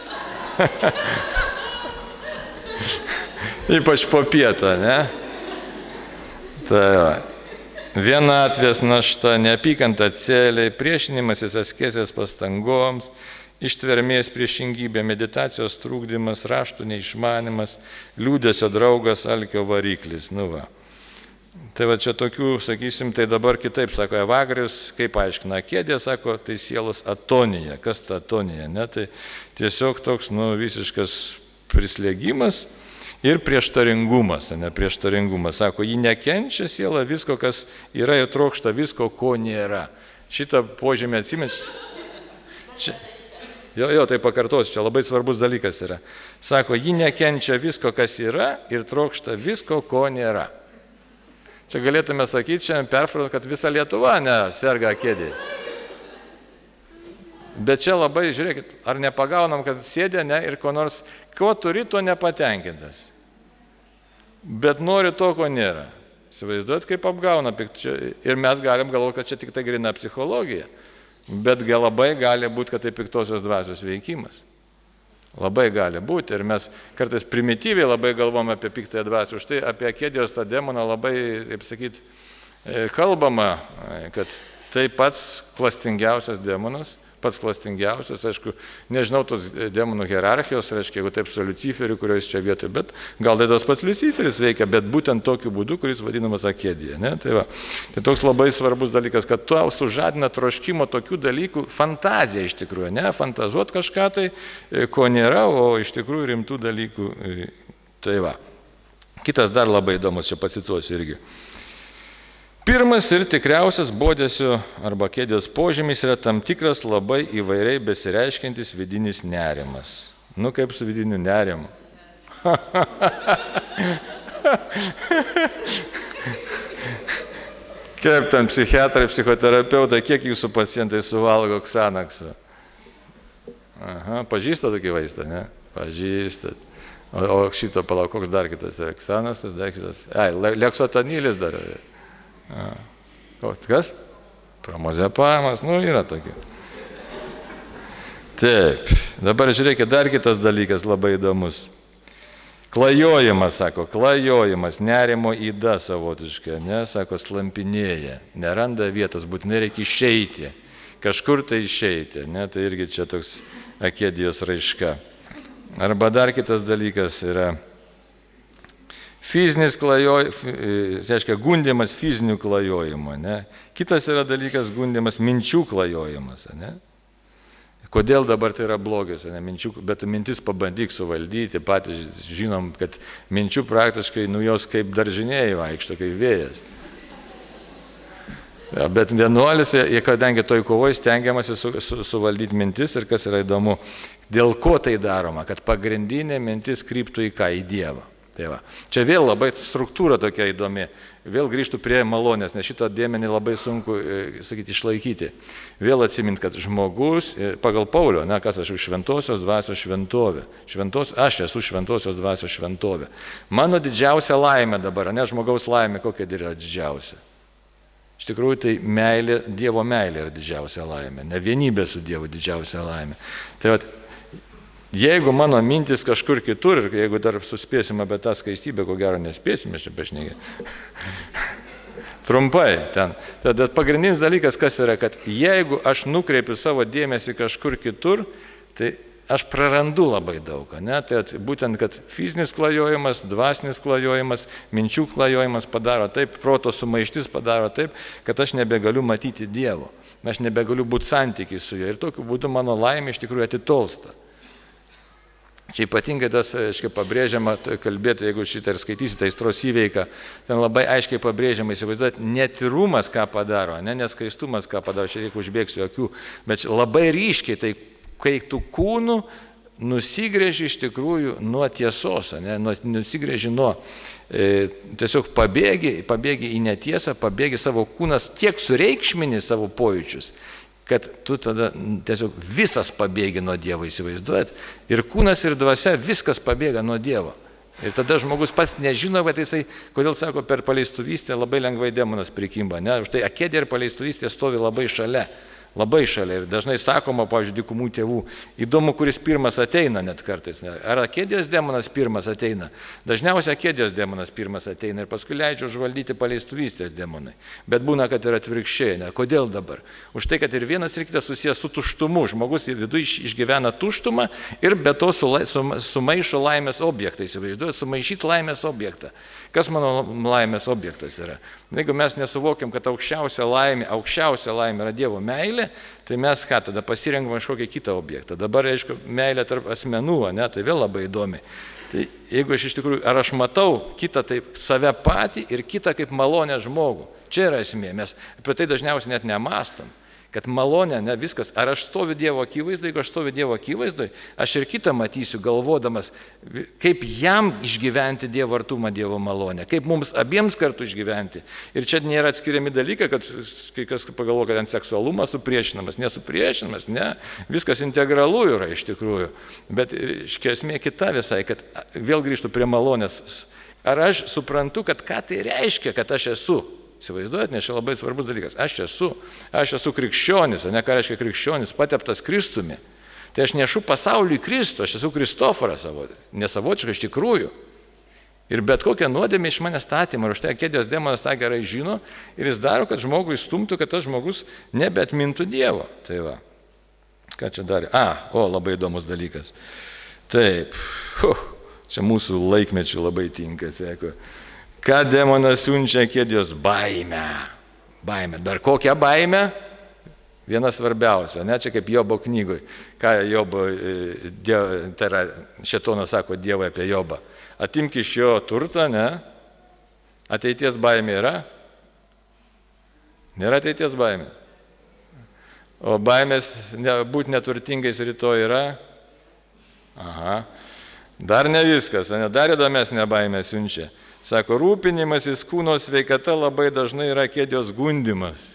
Ypač po pietą, ne? Tai va. Vienatvės našta, neapykanta celiai, priešinimasis askezės pastangoms, ištvermės priešingybė, meditacijos trūkdymas, raštų neišmanimas, liūdesio draugas, alkio variklis. Nu va. Tai va čia tokių, sakysim, tai dabar kitaip sako Evagrius, kaip aiškina Kėdė, sako, tai sielos atonija. Kas ta atonija? Ne? Tai tiesiog toks, nu, visiškas prislėgimas ir prieštaringumas, ne prieštaringumas. Sako, ji nekenčia siela visko, kas yra ir trokšta visko, ko nėra. Šitą požymę atsimės. Čia. Jo, jo, tai pakartosiu, čia labai svarbus dalykas yra. Sako, ji nekenčia visko, kas yra ir trokšta visko, ko nėra. Čia galėtume sakyti, šiandien perfrazuoti, kad visa Lietuva ne serga akėdėje. Bet čia labai, žiūrėkit, ar nepagaunam, kad sėdė ne ir ko nors, ko turi, to nepatenkintas. Bet nori to, ko nėra. Įsivaizduot, kaip apgauna. Ir mes galim galvoti, kad čia tik tai grina psichologija. Bet labai gali būti, kad tai piktosios dvasios veikimas. Labai gali būti. Ir mes kartais primityviai labai galvom apie piktąją dvasią. Už tai apie akėdijos tą demoną labai, kaip sakyti, kalbama, kad tai pats klastingiausias demonas. Pats klastingiausias, aišku, nežinau tos demonų hierarchijos, reiškia, jeigu taip su Luciferiu, kurios čia vietoje, bet gal tai tas pats Luciferis veikia, bet būtent tokiu būdu, kuris vadinamas akėdija. Ne? Tai, va. Tai toks labai svarbus dalykas, kad tu sužadina troškimo tokių dalykų, fantazija iš tikrųjų, ne, fantazuot kažką tai, ko nėra, o iš tikrųjų rimtų dalykų. Tai va. Kitas dar labai įdomus, čia pacituosiu irgi. Pirmas ir tikriausias bodesio arba akėdijos požymis yra tam tikras labai įvairiai besireiškiantis vidinis nerimas. Nu kaip su vidiniu nerimu. Kaip ten psichiatrai, psichoterapeutai, kiek jūsų pacientai suvalgo Xanaxą? Aha, pažįstat tokį vaistą, ne? Pažįstat. O, o šito, palauk, koks dar kitas yra? Xanaxas, dar kitas. Ai, leksotanilis dar yra. O, kas? Pramozepamas, nu yra tokie. Taip, dabar žiūrėkit, dar kitas dalykas labai įdomus. Klajojimas, sako, klajojimas, nerimo įda savotiškai, ne, sako, slampinėja, neranda vietos, būtinai reikia išeiti, kažkur tai išeiti, ne, tai irgi čia toks akėdijos raiška. Arba dar kitas dalykas yra fizinis klajojimas, reiškia gundimas fizinių klajojimo, ne. Kitas yra dalykas gundimas minčių klajojimas, ne. Kodėl dabar tai yra blogis, ne, minčių, bet mintis pabandyk suvaldyti, patys žinom, kad minčių praktiškai, nu jos kaip daržinėjai vaikšto, kaip vėjas. Ja, bet vienuolis, kadangi toj kovoj stengiamasi su, su, suvaldyti mintis ir kas yra įdomu, dėl ko tai daroma, kad pagrindinė mintis kryptų į ką, į Dievą. Tai va. Čia vėl labai struktūra tokia įdomi, vėl grįžtų prie malonės, nes šitą dėmenį labai sunku, sakyti, išlaikyti. Vėl atsimint, kad žmogus, pagal Paulio, ne, kas aš esu šventosios dvasios šventovė, šventos, aš esu šventosios dvasios šventovė. Mano didžiausia laimė dabar, ne žmogaus laimė, kokia yra didžiausia. Iš tikrųjų, tai meilė, Dievo meilė yra didžiausia laimė, ne vienybė su Dievu didžiausia laimė. Tai va, jeigu mano mintis kažkur kitur, ir jeigu dar suspėsim apie tą skaistybę, ko gero nespėsim, aš čia pašnekėti. Trumpai ten. Tada pagrindinis dalykas, kas yra, kad jeigu aš nukreipiu savo dėmesį kažkur kitur, tai aš prarandu labai daug. Ne? Tai būtent, kad fizinis klajojimas, dvasinis klajojimas, minčių klajojimas padaro taip, proto sumaištis padaro taip, kad aš nebegaliu matyti Dievo. Aš nebegaliu būti santykiai su juo. Ir tokiu būdu mano laimė iš tikrųjų atitolsta. Čia ypatingai tas, aiškiai, pabrėžiama kalbėti, jeigu šitą ir skaitysite aistros įveiką, ten labai aiškiai pabrėžiama, įsivaizduoti, netyrumas ką padaro, ne neskaistumas ką padaro, šiek tiek užbėgsiu akių, bet labai ryškiai, tai kai tu kūnu nusigrėži iš tikrųjų nuo tiesos, ne, nusigrėži nuo, e, tiesiog pabėgi, pabėgi į netiesą, pabėgi savo kūnas, tiek sureikšmini savo pojūčius, kad tu tada tiesiog visas pabėgi nuo Dievo, įsivaizduojat. Ir kūnas, ir dvasia, viskas pabėga nuo Dievo. Ir tada žmogus pats nežino, bet jisai, kodėl sako, per paleistuvystę labai lengvai demonas prikimba. Ne? Už tai akėdė ir paleistuvystė stovi labai šalia. Labai šalia. Ir dažnai sakoma, pavyzdžiui, dykumų tėvų, įdomu, kuris pirmas ateina net kartais. Ar akėdijos demonas pirmas ateina? Dažniausiai akėdijos demonas pirmas ateina ir paskui leidžia užvaldyti paleistuvystės demonai. Bet būna, kad ir atvirkščiai. Ne? Kodėl dabar? Už tai, kad ir vienas ir kitas susijęs su tuštumu. Žmogus viduje išgyvena tuštumą ir be to sumaišo laimės objektą. Įsivaizduoju, sumaišyti laimės objektą. Kas mano laimės objektas yra? Jeigu mes nesuvokiam, kad aukščiausia laimė, aukščiausia laimė yra Dievo meilė, tai mes ką, tada pasirinkam kažkokį kitą objektą. Dabar, aišku, meilė tarp asmenų, ne, tai vėl labai įdomi. Tai jeigu aš iš tikrųjų, ar aš matau kitą taip save patį ir kitą kaip malonę žmogų, čia yra esmė, mes apie tai dažniausiai net nemastam. Kad malonė, ne viskas, ar aš stoviu Dievo akivaizdai, jeigu aš stoviu Dievo akivaizdai, aš ir kitą matysiu galvodamas, kaip jam išgyventi Dievo artumą, Dievo malonę, kaip mums abiems kartu išgyventi. Ir čia nėra atskiriami dalykai, kad kai kas pagalvoja, kad ant seksualumas supriešinamas, nesupriešinamas, ne, viskas integralu yra iš tikrųjų. Bet esmė kita visai, kad vėl grįžtų prie malonės. Ar aš suprantu, kad ką tai reiškia, kad aš esu? Įsivaizduojat, nes čia labai svarbus dalykas. Aš esu, aš esu krikščionis, o ne ką reiškia krikščionis, pateptas Kristumi. Tai aš nešu pasauliui Kristų, aš esu Kristoforas savo, nesavočiai iš tikrųjų. Ir bet kokią nuodėmę iš manęs statymą, ir už tai Akedijos demonas tą gerai žino, ir jis daro, kad žmogui stumtų, kad tas žmogus nebeatmintų Dievo. Tai va, ką čia darė? A, o, labai įdomus dalykas. Taip, huh, čia mūsų laikmečių labai tinka, sako. Ką demonas siunčia Akedijos? Baimę. Baimę. Dar kokią baimę? Viena svarbiausia, ne, čia kaip Jobo knygoj. Ką Jobo, diev, tai yra, šėtonas sako Dievui apie Jobą. Atimk iš jo turtą, ne? Ateities baimė yra? Nėra ateities baimė. O baimės ne, būti neturtingais rytoj yra? Aha. Dar ne viskas, ne, dar įdomesnė baimė siunčia. Sako, rūpinimasis kūno sveikata labai dažnai yra Akedijos gundimas.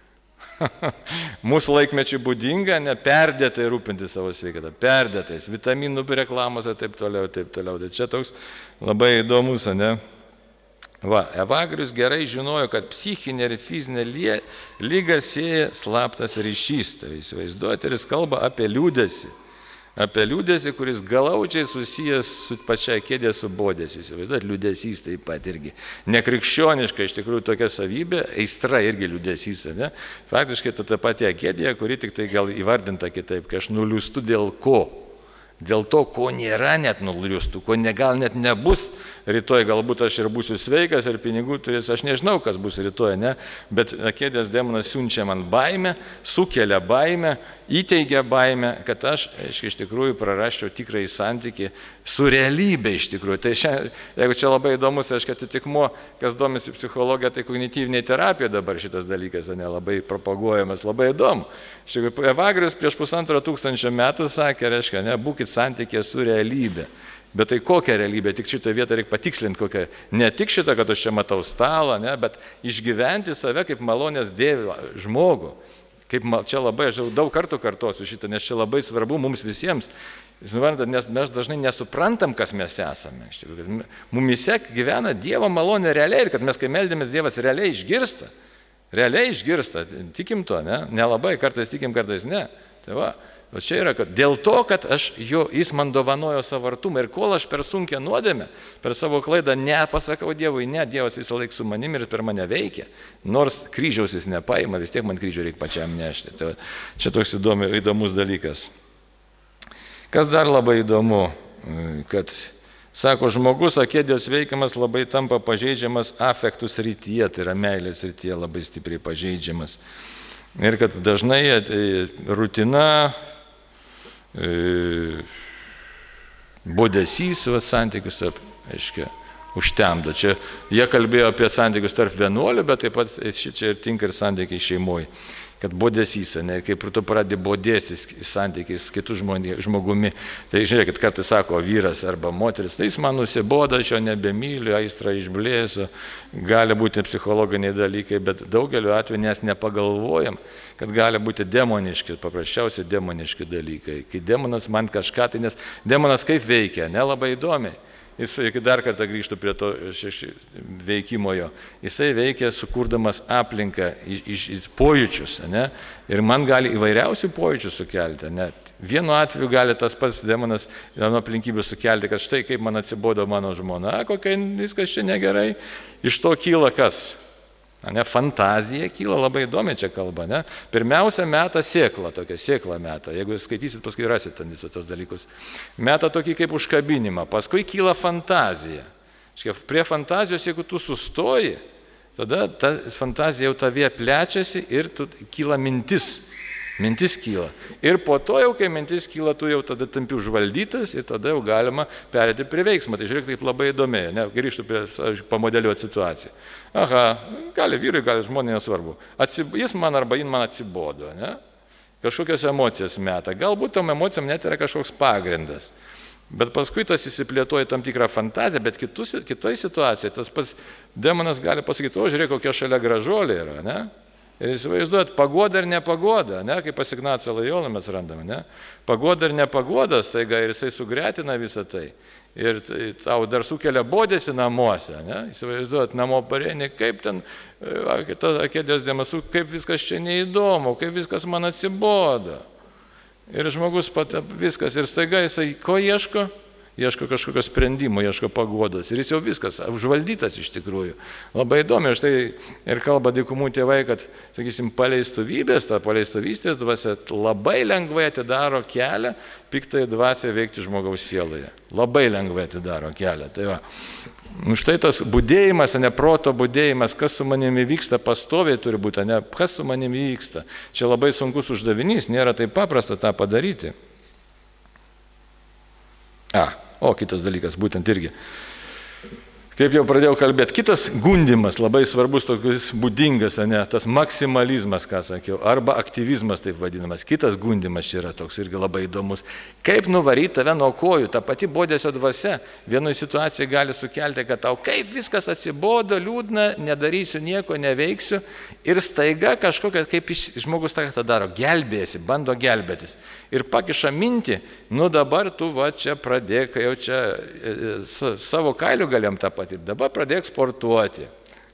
Mūsų laikmečiai būdinga, ne, perdėtai rūpinti savo sveikatą, perdėtais, vitaminų reklamos ir taip toliau, taip toliau. Tai čia toks labai įdomus, ne? Va, Evagrius gerai žinojo, kad psichinė ir fizinė lyga sieja slaptas ryšys. Tai įsivaizduojate, ir jis kalba apie liūdesį. Apie liūdesį, kuris galaučiai susijęs su pačia Akedija su bodėsiu. Įsivaizduot, liūdesys taip pat irgi. Nekrikščioniška iš tikrųjų tokia savybė, aistra irgi liūdesys. Ne? Faktiškai ta, ta pati Akedija, kuri tik tai gal įvardinta kitaip, kai aš nuliūstu dėl ko. Dėl to, ko nėra net nuliūstų, ko ne, gal net nebus. Rytoj galbūt aš ir būsiu sveikas ir pinigų turėsiu, aš nežinau, kas bus rytoj, ne? Bet Akedijos demonas siunčia man baimę, sukelia baimę, įteigia baimę, kad aš, aiškiai, iš tikrųjų prarasčiau tikrąjį santykį su realybė iš tikrųjų. Tai šiandien, jeigu čia labai įdomus, aiškiai, atitikmuo, kas domisi psichologija, tai kognityviniai terapija dabar šitas dalykas, ne, labai propaguojamas, labai įdomu. Evagrius prieš pusantro tūkstančio metų sakė, reiškia, ne, būkit santykė su realybė. Bet tai kokia realybė, tik šitą vietą reikia patikslinti kokią. Ne tik šitą, kad aš čia matau stalą, ne, bet išgyventi save kaip malonės Dievą žmogų. Kaip čia labai, aš daug kartų kartosiu šitą, nes čia labai svarbu mums visiems. Nes mes dažnai nesuprantam, kas mes esame. Mumise gyvena Dievo malonė realiai ir kad mes, kai meldėmės, Dievas realiai išgirsta. Realiai išgirsta, tikim to, ne? Nelabai, kartais tikim, kartais ne. Tai va. O čia yra, kad dėl to, kad aš jo, jis man dovanojo savo artumą ir kol aš per sunkę nuodėmę, per savo klaidą nepasakau Dievui, ne, Dievas visą laiką su manimi ir per mane veikia, nors kryžiaus jis nepaima, vis tiek man kryžių reikia pačiam nešti. Tai čia toks įdomi, įdomus dalykas. Kas dar labai įdomu, kad, sako, žmogus Akedijos veikiamas labai tampa pažeidžiamas afektų srityje, tai yra meilės srityje labai stipriai pažeidžiamas. Ir kad dažnai rutina, bodesys, santykius, aiškiai, užtemdo. Čia jie kalbėjo apie santykius tarp vienuolių, bet taip pat čia ir tinka ir santykiai šeimoje. Kad bodesys, ne, kaip tu pradedi bodėstis santykiais kitų žmogumi. Tai žiūrėkit, kartais sako vyras arba moteris, tai jis man nusiboda, aš jo nebemyliu, aistra išblėsiu, gali būti psichologiniai dalykai, bet daugeliu atveju nes nepagalvojam, kad gali būti demoniški, paprasčiausiai demoniški dalykai. Kai demonas man kažką, tai nes demonas kaip veikia, nelabai įdomiai. Jis dar kartą grįžtų prie to veikimo jo. Jisai veikia sukurdamas aplinką iš, iš pojūčius, ne? Ir man gali įvairiausių pojūčių sukelti. Ne? Vienu atveju gali tas pats demonas vieno aplinkybių sukelti, kad štai kaip man atsibodo mano žmona, kokia viskas čia negerai. Iš to kyla kas? Ne, fantazija kyla, labai įdomi čia kalba. Ne? Pirmiausia, meta sėklą, tokia sėkla meta. Jeigu skaitysit, paskui rasit ten visą tas dalykus. Meta tokį kaip užkabinimą, paskui kyla fantazija. Prie fantazijos, jeigu tu sustoji, tada ta fantazija jau tavie plečiasi ir tu, kyla mintis. Mintis kyla. Ir po to jau, kai mintis kyla, tu jau tada tampi užvaldytas ir tada jau galima perėti prie veiksmo. Tai žiūrėk, taip labai įdomiai, ne? Grįžtų prie pamodeliuoti situaciją. Aha, gali vyrai, gali žmonės, nesvarbu. Atsib... Jis man arba jin man atsibodo, ne? Kažkokias emocijas meta. Galbūt tom emocijom net yra kažkoks pagrindas. Bet paskui tas įsiplėtoja tam tikrą fantaziją, bet kitus, kitoje situacijoje tas pats demonas gali pasakyti, o žiūrėk, kokia šalia gražuolė yra, ne? Ir įsivaizduot, pagoda ir nepagoda, ne? Kaip pas Ignacą Lojolą mes randame, ne? Pagoda ir nepagoda staiga ir jisai sugretina visą tai. Ir tau dar sukelia bodėsi namuose, ne? Įsivaizduot, namo pareini, kaip ten, kėdės dėmesų, kaip viskas čia neįdomu, kaip viskas man atsibodo. Ir žmogus pat viskas, ir staiga jisai ko ieško? Ieško kažkokio sprendimo, ieško paguodos. Ir jis jau viskas, užvaldytas iš tikrųjų. Labai įdomi, štai ir kalba dykumų tėvai, kad, sakysim, paleistuvybės, ta paleistuvystės dvasia labai lengvai atidaro kelią piktai dvasiai veikti žmogaus sieloje. Labai lengvai atidaro kelią. Tai va, štai tas budėjimas, ne proto budėjimas, kas su manimi vyksta, pastoviai turi būti, ne kas su manimi vyksta. Čia labai sunkus uždavinys, nėra taip paprasta tą padaryti. A, o kitas dalykas, būtent irgi. Kaip jau pradėjau kalbėti, kitas gundimas, labai svarbus, tokius būdingas, ne, tas maksimalizmas, ką sakiau, arba aktyvizmas taip vadinamas. Kitas gundimas čia yra toks irgi labai įdomus. Kaip nuvaryti tave nuo kojų, ta pati bodėsio dvasia vienoje situacijoje gali sukelti, kad tau kaip viskas atsibodo, liūdna, nedarysiu nieko, neveiksiu ir staiga kažkokia, kaip žmogus tą daro, gelbėsi, bando gelbėtis. Ir pakiša mintį, nu dabar tu va čia pradėk, jau čia su, savo kailiu galėm tą patirti, dabar pradėk sportuoti.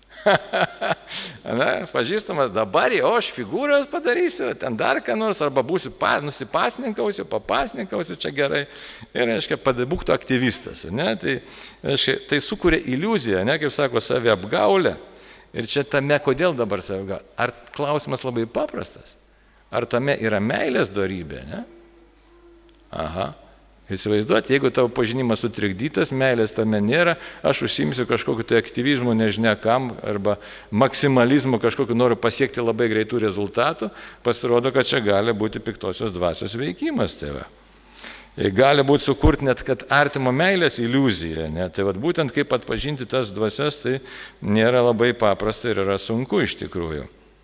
Na, pažįstamas, dabar jau aš figūros padarysiu, ten dar ką nors, arba būsiu, pa, nusipasninkausiu, papasninkausiu, čia gerai. Ir, reiškia, būk tu aktyvistas. Ne? Tai, reiškia, tai sukuria iliuziją, ne, kaip sako, savi apgaulę. Ir čia tame, kodėl dabar savi apgaulė? Ar klausimas labai paprastas? Ar tame yra meilės dorybė, ne? Aha. Įsivaizduoti, jeigu tavo pažinimas sutrikdytas, meilės tame nėra, aš užsiimsiu kažkokiu tai aktyvizmu, nežinia kam, arba maksimalizmu, kažkokiu noriu pasiekti labai greitų rezultatų, pasirodo, kad čia gali būti piktosios dvasios veikimas tėve. Gali būti sukurti net, kad artimo meilės iliuzija, ne? Tai vat, būtent kaip atpažinti tas dvasias, tai nėra labai paprasta ir yra sunku iš tikrųjų.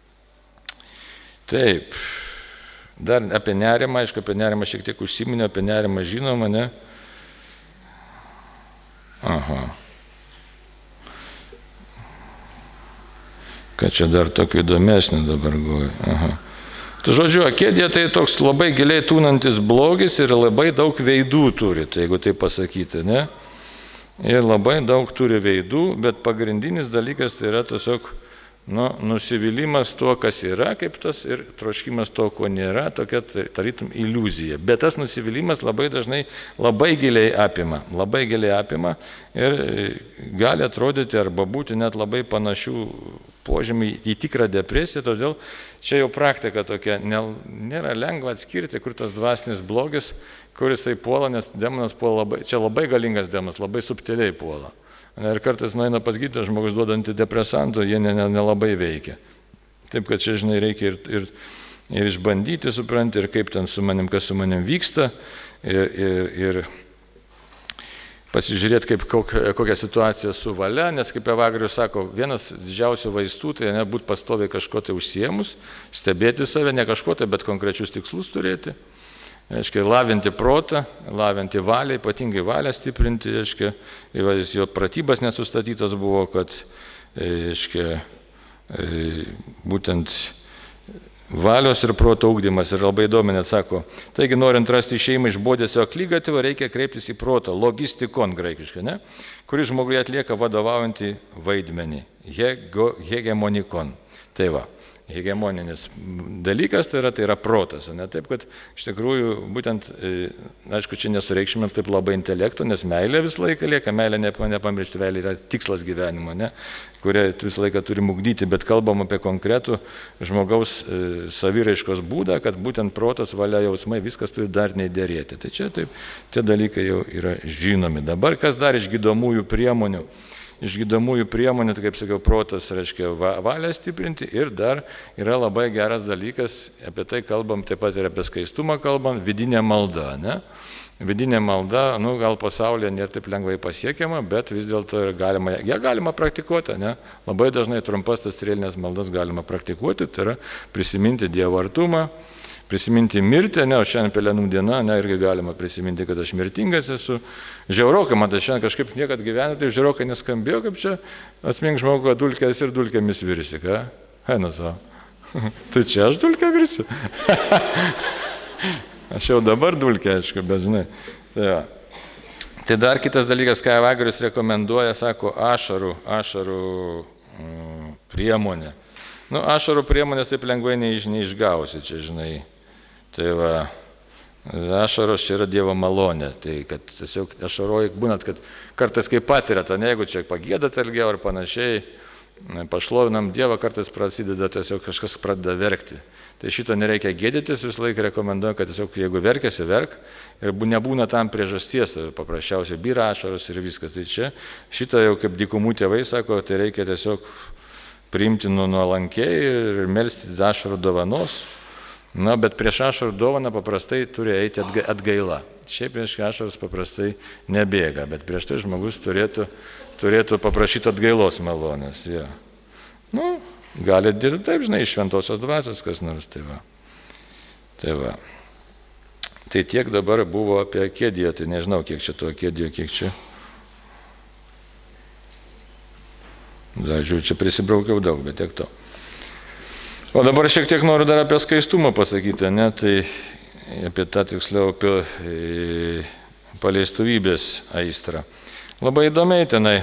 Taip. Dar apie nerimą, aišku, apie nerimą šiek tiek užsiminė, apie nerimą žinoma, ne? Aha. Ką čia dar tokio įdomesnio dabar goju? Aha. Tu žodžiu, akėdė tai toks labai giliai tūnantis blogis ir labai daug veidų turi, tai jeigu tai pasakyti, ne? Ir labai daug turi veidų, bet pagrindinis dalykas tai yra tiesiog nu, nusivylimas tuo, kas yra, kaip tas, ir troškimas to, ko nėra, tokia tarytum iliuzija. Bet tas nusivylimas labai dažnai labai giliai apima, labai giliai apima ir gali atrodyti arba būti net labai panašių požymį į tikrą depresiją, todėl čia jau praktika tokia, nėra lengva atskirti, kur tas dvasinis blogis, kur jisai puola, nes demonas puola labai, čia labai galingas demonas, labai subtiliai puola. Ir kartais nueina pas gydytoją, žmogus duoda antidepresantų, jie nelabai veikia. Taip, kad čia, žinai, reikia ir, ir, ir išbandyti, supranti, ir kaip ten su manim, kas su manim vyksta, ir, ir, ir pasižiūrėti, kaip, kokią situaciją su valia, nes kaip Evagrius sako, vienas didžiausių vaistų, tai nebūt pastoviai kažko tai užsiemus, stebėti save, ne kažko tai, bet konkrečius tikslus turėti. Reiškia, lavinti protą, lavinti valią, ypatingai valią stiprinti, reiškia, jo pratybas nesustatytas buvo, kad, reiškia, būtent valios ir proto ugdymas ir labai įdomi, net sako, taigi norint rasti šeimą iš bodėsio aklygatvio, reikia kreiptis į protą, logistikon graikiškai, ne, kuris žmogui atlieka vadovaujantį vaidmenį, hegemonikon. Tai va. Hegemoninis dalykas tai yra, tai yra protas, ne taip, kad iš tikrųjų būtent, aišku, čia nesureikšmint taip labai intelekto, nes meilė visą laiką lieka, meilė nepamiršti, meilė yra tikslas gyvenimo, ne, kurią visą laiką turim ugdyti, bet kalbam apie konkretų žmogaus saviraiškos būdą, kad būtent protas, valia, jausmai, viskas turi dar neįdėrėti. Tai čia taip, tie dalykai jau yra žinomi. Dabar kas dar iš gydomųjų priemonių? iš gydomųjų priemonių, tai kaip sakiau, protas reiškia valią stiprinti ir dar yra labai geras dalykas, apie tai kalbam, taip pat ir apie skaistumą kalbam, vidinė malda, ne? Vidinė malda, nu, gal pasaulyje nėra taip lengvai pasiekiama, bet vis dėlto galima, ją galima praktikuoti, ne? Labai dažnai trumpas tas strėlinės maldas galima praktikuoti, tai yra prisiminti Dievo artumą, prisiminti mirtį, ne, o šiandien pelenų diena, ne, irgi galima prisiminti, kad aš mirtingas esu. Žiaurokai, man tai šiandien kažkaip niekad gyvenime, tai žiaurokai neskambėjo, kaip čia atmink žmogų, kad dulkės ir dulkėmis virsi, ką? Eina savo. Tai čia aš dulkę virsiu. Aš jau dabar dulkė, aišku, bet žinai. Tai, va. Tai dar kitas dalykas, ką Evagrius rekomenduoja, sako, ašarų, ašarų mm, priemonė. Nu, ašarų priemonės taip lengvai neiš, neišgausi, čia, žinai. Tai va, ašaros čia yra Dievo malonė, tai kad tiesiog ašaroji, būnat, kad kartais kaip patiriat, ne, jeigu čia pagėdat ilgiau ar panašiai, pašlovinam Dievą, kartais prasideda tiesiog kažkas pradeda verkti. Tai šito nereikia gėdytis, visą laiką rekomenduoju, kad tiesiog jeigu verkėsi, verk ir nebūna tam priežasties, paprasčiausiai byra ašaros ir viskas. Tai čia šitą jau kaip dykumų tėvai sako, tai reikia tiesiog priimti nuolankiai ir melsti ašarų dovanos. Na, bet prieš ašarų dovaną paprastai turi eiti atgaila. Šiaip prieš ašaras paprastai nebėga, bet prieš tai žmogus turėtų, turėtų paprašyti atgailos malonės. Ja. Nu, gali dirbti taip, žinai, iš šventosios dvasios kas nors. Tai va. Tai va. Tai tiek dabar buvo apie Akediją, tai nežinau, kiek čia to Akedijo, kiek čia. Dar žiūrėjau, čia prisibraukiau daug, bet tiek to. O dabar šiek tiek noriu dar apie skaistumą pasakyti, ne, tai apie tą tiksliau apie e, paleistuvybės aistrą. Labai įdomiai tenai,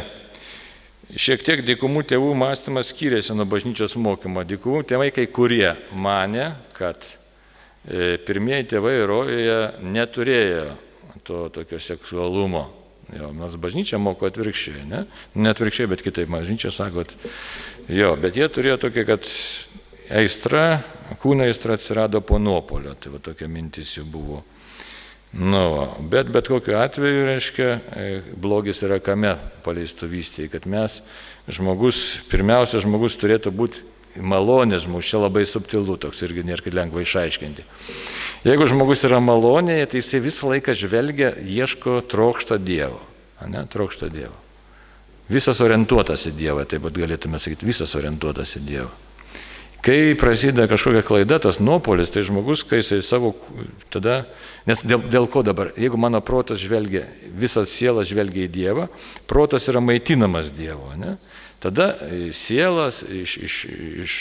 šiek tiek dykumų tėvų mąstymas skiriasi nuo bažnyčios mokymo. Dykumų tėvai kai kurie manė, kad e, pirmieji tėvai rojuje neturėjo to tokio seksualumo. Jo, mes bažnyčia moko atvirkščiai, ne? Ne atvirkščiai, bet kitaip, bažnyčia sako, jo, bet jie turėjo tokį, kad aistra, kūno aistra atsirado po nuopolio, tai va tokia mintis jų buvo. Nu, bet bet kokiu atveju, reiškia, blogis yra kame paleistuvystėje, kad mes, žmogus, pirmiausia, žmogus turėtų būti malonės žmogus, čia labai subtilu, toks irgi nėra lengva išaiškinti. Jeigu žmogus yra malonėje, tai jisai visą laiką žvelgia, ieško, trokšta Dievo, ne, trokšta Dievo. Visas orientuotas į Dievą, taip pat galėtume sakyti, visas orientuotas į Dievą. Kai prasideda kažkokia klaida, tas nuopolis, tai žmogus, kai jisai savo, tada, nes dėl, dėl ko dabar, jeigu mano protas žvelgia, visas sielas žvelgia į Dievą, protas yra maitinamas Dievo, ne? Tada sielas iš, iš, iš,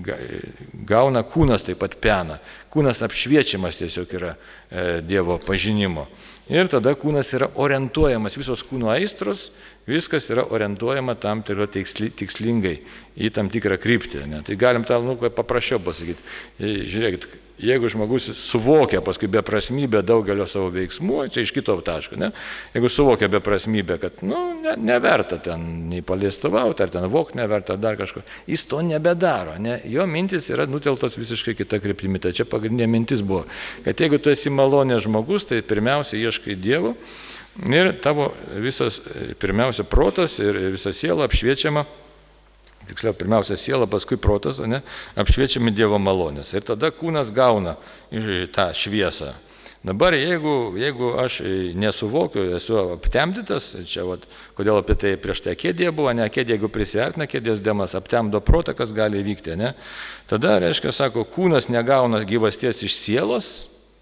gauna kūnas taip pat pena, kūnas apšviečiamas tiesiog yra e, Dievo pažinimo. Ir tada kūnas yra orientuojamas, visos kūno aistros, viskas yra orientuojama tam tikro tiksli, tikslingai į tam tikrą kryptį. Ne? Tai galim tą nu, paprasčiau pasakyti. Žiūrėkit, jeigu žmogus suvokia paskui beprasmybę daugelio savo veiksmų, čia iš kito taško, ne? Jeigu suvokia beprasmybę, kad nu, ne, neverta ten nei paliestuvauti, ar ten vokti neverta, ar dar kažko, jis to nebedaro. Ne? Jo mintis yra nuteltos visiškai kita kryptimi. Tai čia pagrindinė mintis buvo, kad jeigu tu esi malonės žmogus, tai pirmiausia ieškai Dievo ir tavo visas, pirmiausia, protas ir visa siela apšviečiama, tiksliau, pirmiausia siela, paskui protas, ne, apšviečiami Dievo malonės. Ir tada kūnas gauna tą šviesą. Dabar jeigu, jeigu aš nesuvokiu, esu aptemdytas, čia vat, kodėl apie tai prieš tai Akedija buvo, ne Akedija, jeigu prisiartina Akedijos demas, aptemdo protą, kas gali įvykti, ne? Tada, reiškia, sako, kūnas negauna gyvasties iš sielos,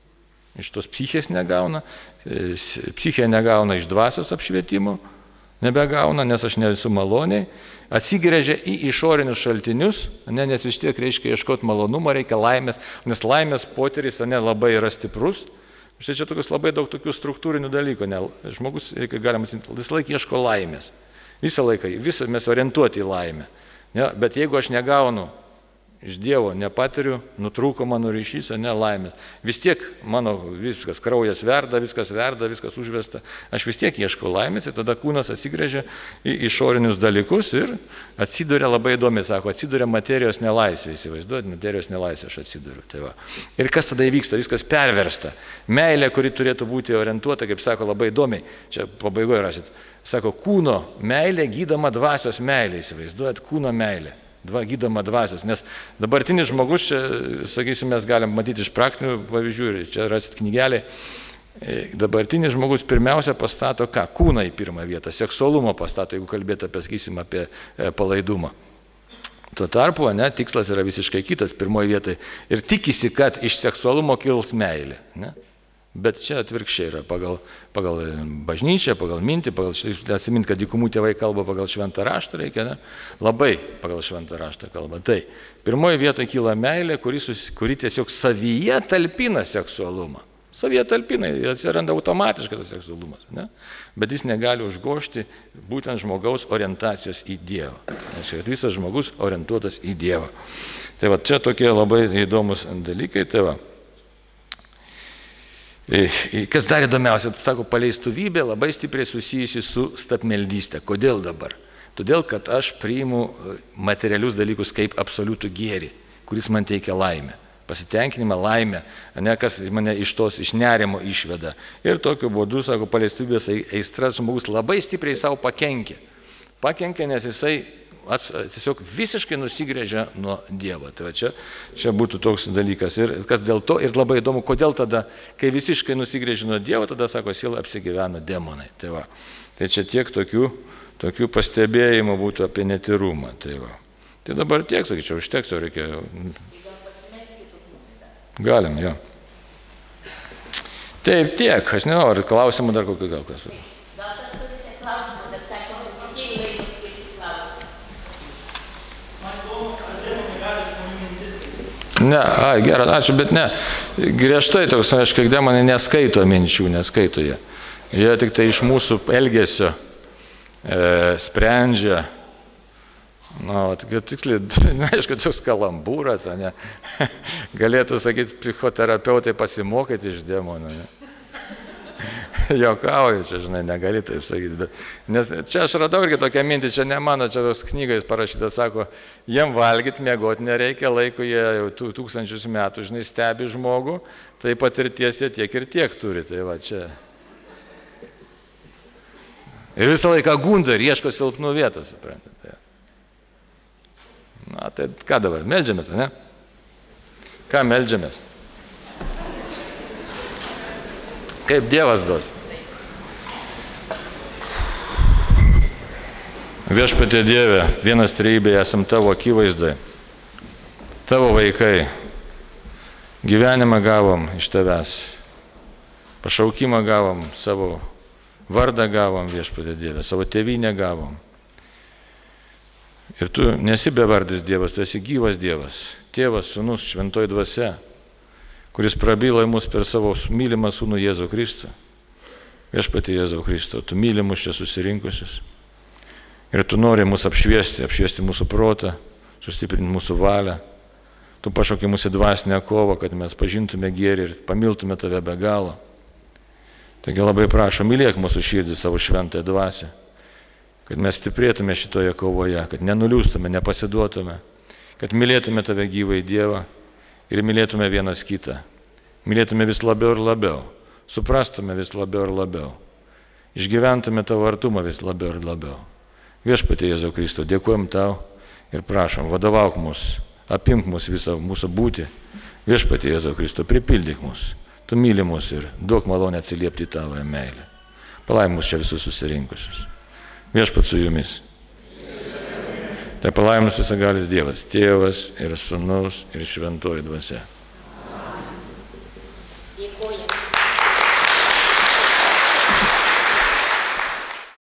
iš tos psichės negauna, psichė negauna iš dvasios apšvietimo, nebegauna, nes aš nesu maloniai, atsigręžia į išorinius šaltinius, ne, nes vis tiek reiškia ieškoti malonumo, reikia laimės, nes laimės potyris ne, labai yra stiprus. Štai čia tokius labai daug tokių struktūrinių dalykų, ne, žmogus, galima sakyti, visą laiką ieško laimės, visą laiką, visą mes orientuoti į laimę, ne, bet jeigu aš negaunu iš Dievo nepatiriu, nutrūko mano ryšys, o ne laimės. Vis tiek mano viskas, kraujas verda, viskas verda, viskas užvesta. Aš vis tiek ieškau laimės ir tada kūnas atsigręžia į išorinius dalykus ir atsiduria, labai įdomiai sako, atsiduria materijos nelaisvė, įsivaizduojate, materijos nelaisvė aš atsiduriu. Tai va. Ir kas tada įvyksta, viskas perversta. Meilė, kuri turėtų būti orientuota, kaip sako, labai įdomiai, čia pabaigoje rasit, sako, kūno meilė gydoma dvasios meilė, įsivaizduojate, kūno meilė. Dva gydoma dvasios, nes dabartinis žmogus, čia, sakysim, mes galim matyti iš praktinių pavyzdžių ir čia rasit knygelį, dabartinis žmogus pirmiausia pastato ką? Kūną į pirmą vietą, seksualumą pastato, jeigu kalbėtų apie, sakysim, apie palaidumą. Tuo tarpu, ne, tikslas yra visiškai kitas pirmoje vietoje ir tikisi, kad iš seksualumo kils meilė. Ne? Bet čia atvirkščiai yra pagal, pagal bažnyčią, pagal mintį, pagal, atsimint, kad dykumų tėvai kalba pagal šventą raštą, reikia, ne? Labai pagal šventą raštą kalba. Tai pirmoje vietoje kyla meilė, kuri, sus, kuri tiesiog savyje talpina seksualumą. Savyje talpina, atsiranda automatiškai tas seksualumas, ne? Bet jis negali užgožti būtent žmogaus orientacijos į Dievą. Nes visas žmogus orientuotas į Dievą. Tai va, čia tokie labai įdomus dalykai. Tai va. Kas dar įdomiausia, sako, paleistuvybė labai stipriai susijusi su stabmeldystė. Kodėl dabar? Todėl, kad aš priimu materialius dalykus kaip absoliutų gėrį, kuris man teikia laimę. Pasitenkinimą, laimę, ne, kas mane iš tos, iš nerimo išveda. Ir tokiu būdu, sako, paleistuvybės aistras žmogus labai stipriai savo pakenkia. Pakenkia, nes jisai ats, tiesiog visiškai nusigrėžia nuo Dievo. Tai va čia, čia būtų toks dalykas. Ir kas dėl to, ir labai įdomu, kodėl tada, kai visiškai nusigrėžia nuo Dievo, tada, sako, siela apsigyvena demonai. Tai, va. Tai čia tiek tokių, tokių pastebėjimų būtų apie netyrumą. Tai, va. Tai dabar tiek, sakyčiau, užteks, jau reikia. Galim, jo. Taip, tiek, aš nežinau, ar klausimų dar kokį gal kas.
Gal kas turite klausimų, dar sakėm, kiek laiko skirti klausimų? Man įdomu, ar demonai gali žmonių mintis skaityti?
Ne, ai, gerai, ačiū, bet ne. Griežtai toks, aišku, demonai neskaito minčių, neskaito jie. Jie tik tai iš mūsų elgesio e, sprendžia. Na, nu, tiksliai, aišku, toks kalambūras, ne? Galėtų sakyti, psichoterapeutai pasimokyti iš demonų. Jokauju, čia, žinai, negali taip sakyti. Bet, nes čia aš radau irgi tokią mintį, čia ne mano, čia tos knygais parašyta, sako, jiem valgyti, miegoti nereikia, laiko jie jau tūkstančius metų, žinai, stebi žmogų, tai patirties jie tiek ir tiek turi. Tai va čia. Ir visą laiką gunda ir ieško silpnų vietų, suprantate. Na, tai ką dabar, meldžiamės, ne? Ką meldžiamės? Kaip Dievas duos? Viešpatie Dieve, vienas trejybė, esam Tavo akivaizdai. Tavo vaikai. Gyvenimą gavom iš Tavęs. Pašaukimą gavom, savo vardą gavom, Viešpatie Dieve, savo tėvynę gavom. Ir Tu nesi bevardis Dievas, Tu esi gyvas Dievas, Tėvas, Sūnus, Šventoji Dvasia, kuris prabyla į mus per savo mylimą Sūnų Jėzų Kristų. Viešpatie Jėzau Kristau, Tu myli mus čia susirinkusius. Ir Tu nori mus apšviesti, apšviesti mūsų protą, sustiprinti mūsų valią. Tu pašauki mūsų dvasinę kovą, kad mes pažintume gėrį ir pamiltume Tave be galo. Taigi labai prašom, mylėk mūsų širdį savo šventąją dvasią, kad mes stiprėtume šitoje kovoje, kad nenuliūstume, nepasiduotume, kad mylėtume Tave gyvąjį Dievą ir mylėtume vienas kitą. Mylėtume vis labiau ir labiau, suprastume vis labiau ir labiau, išgyventume Tavo artumą vis labiau ir labiau. Viešpatie Jėzau Kristau, dėkojam Tau ir prašom, vadovauk mus, apimk mus visą mūsų būtį. Viešpatie Jėzau Kristau, pripildyk mus, Tu myli mus ir duok malonę atsiliepti Tavo meilę. Palaim mus čia visus susirinkusius. Viešpat su jumis. Tai palaiminus visagalis Dievas, Tėvas ir Sūnus ir Šventoji Dvasia.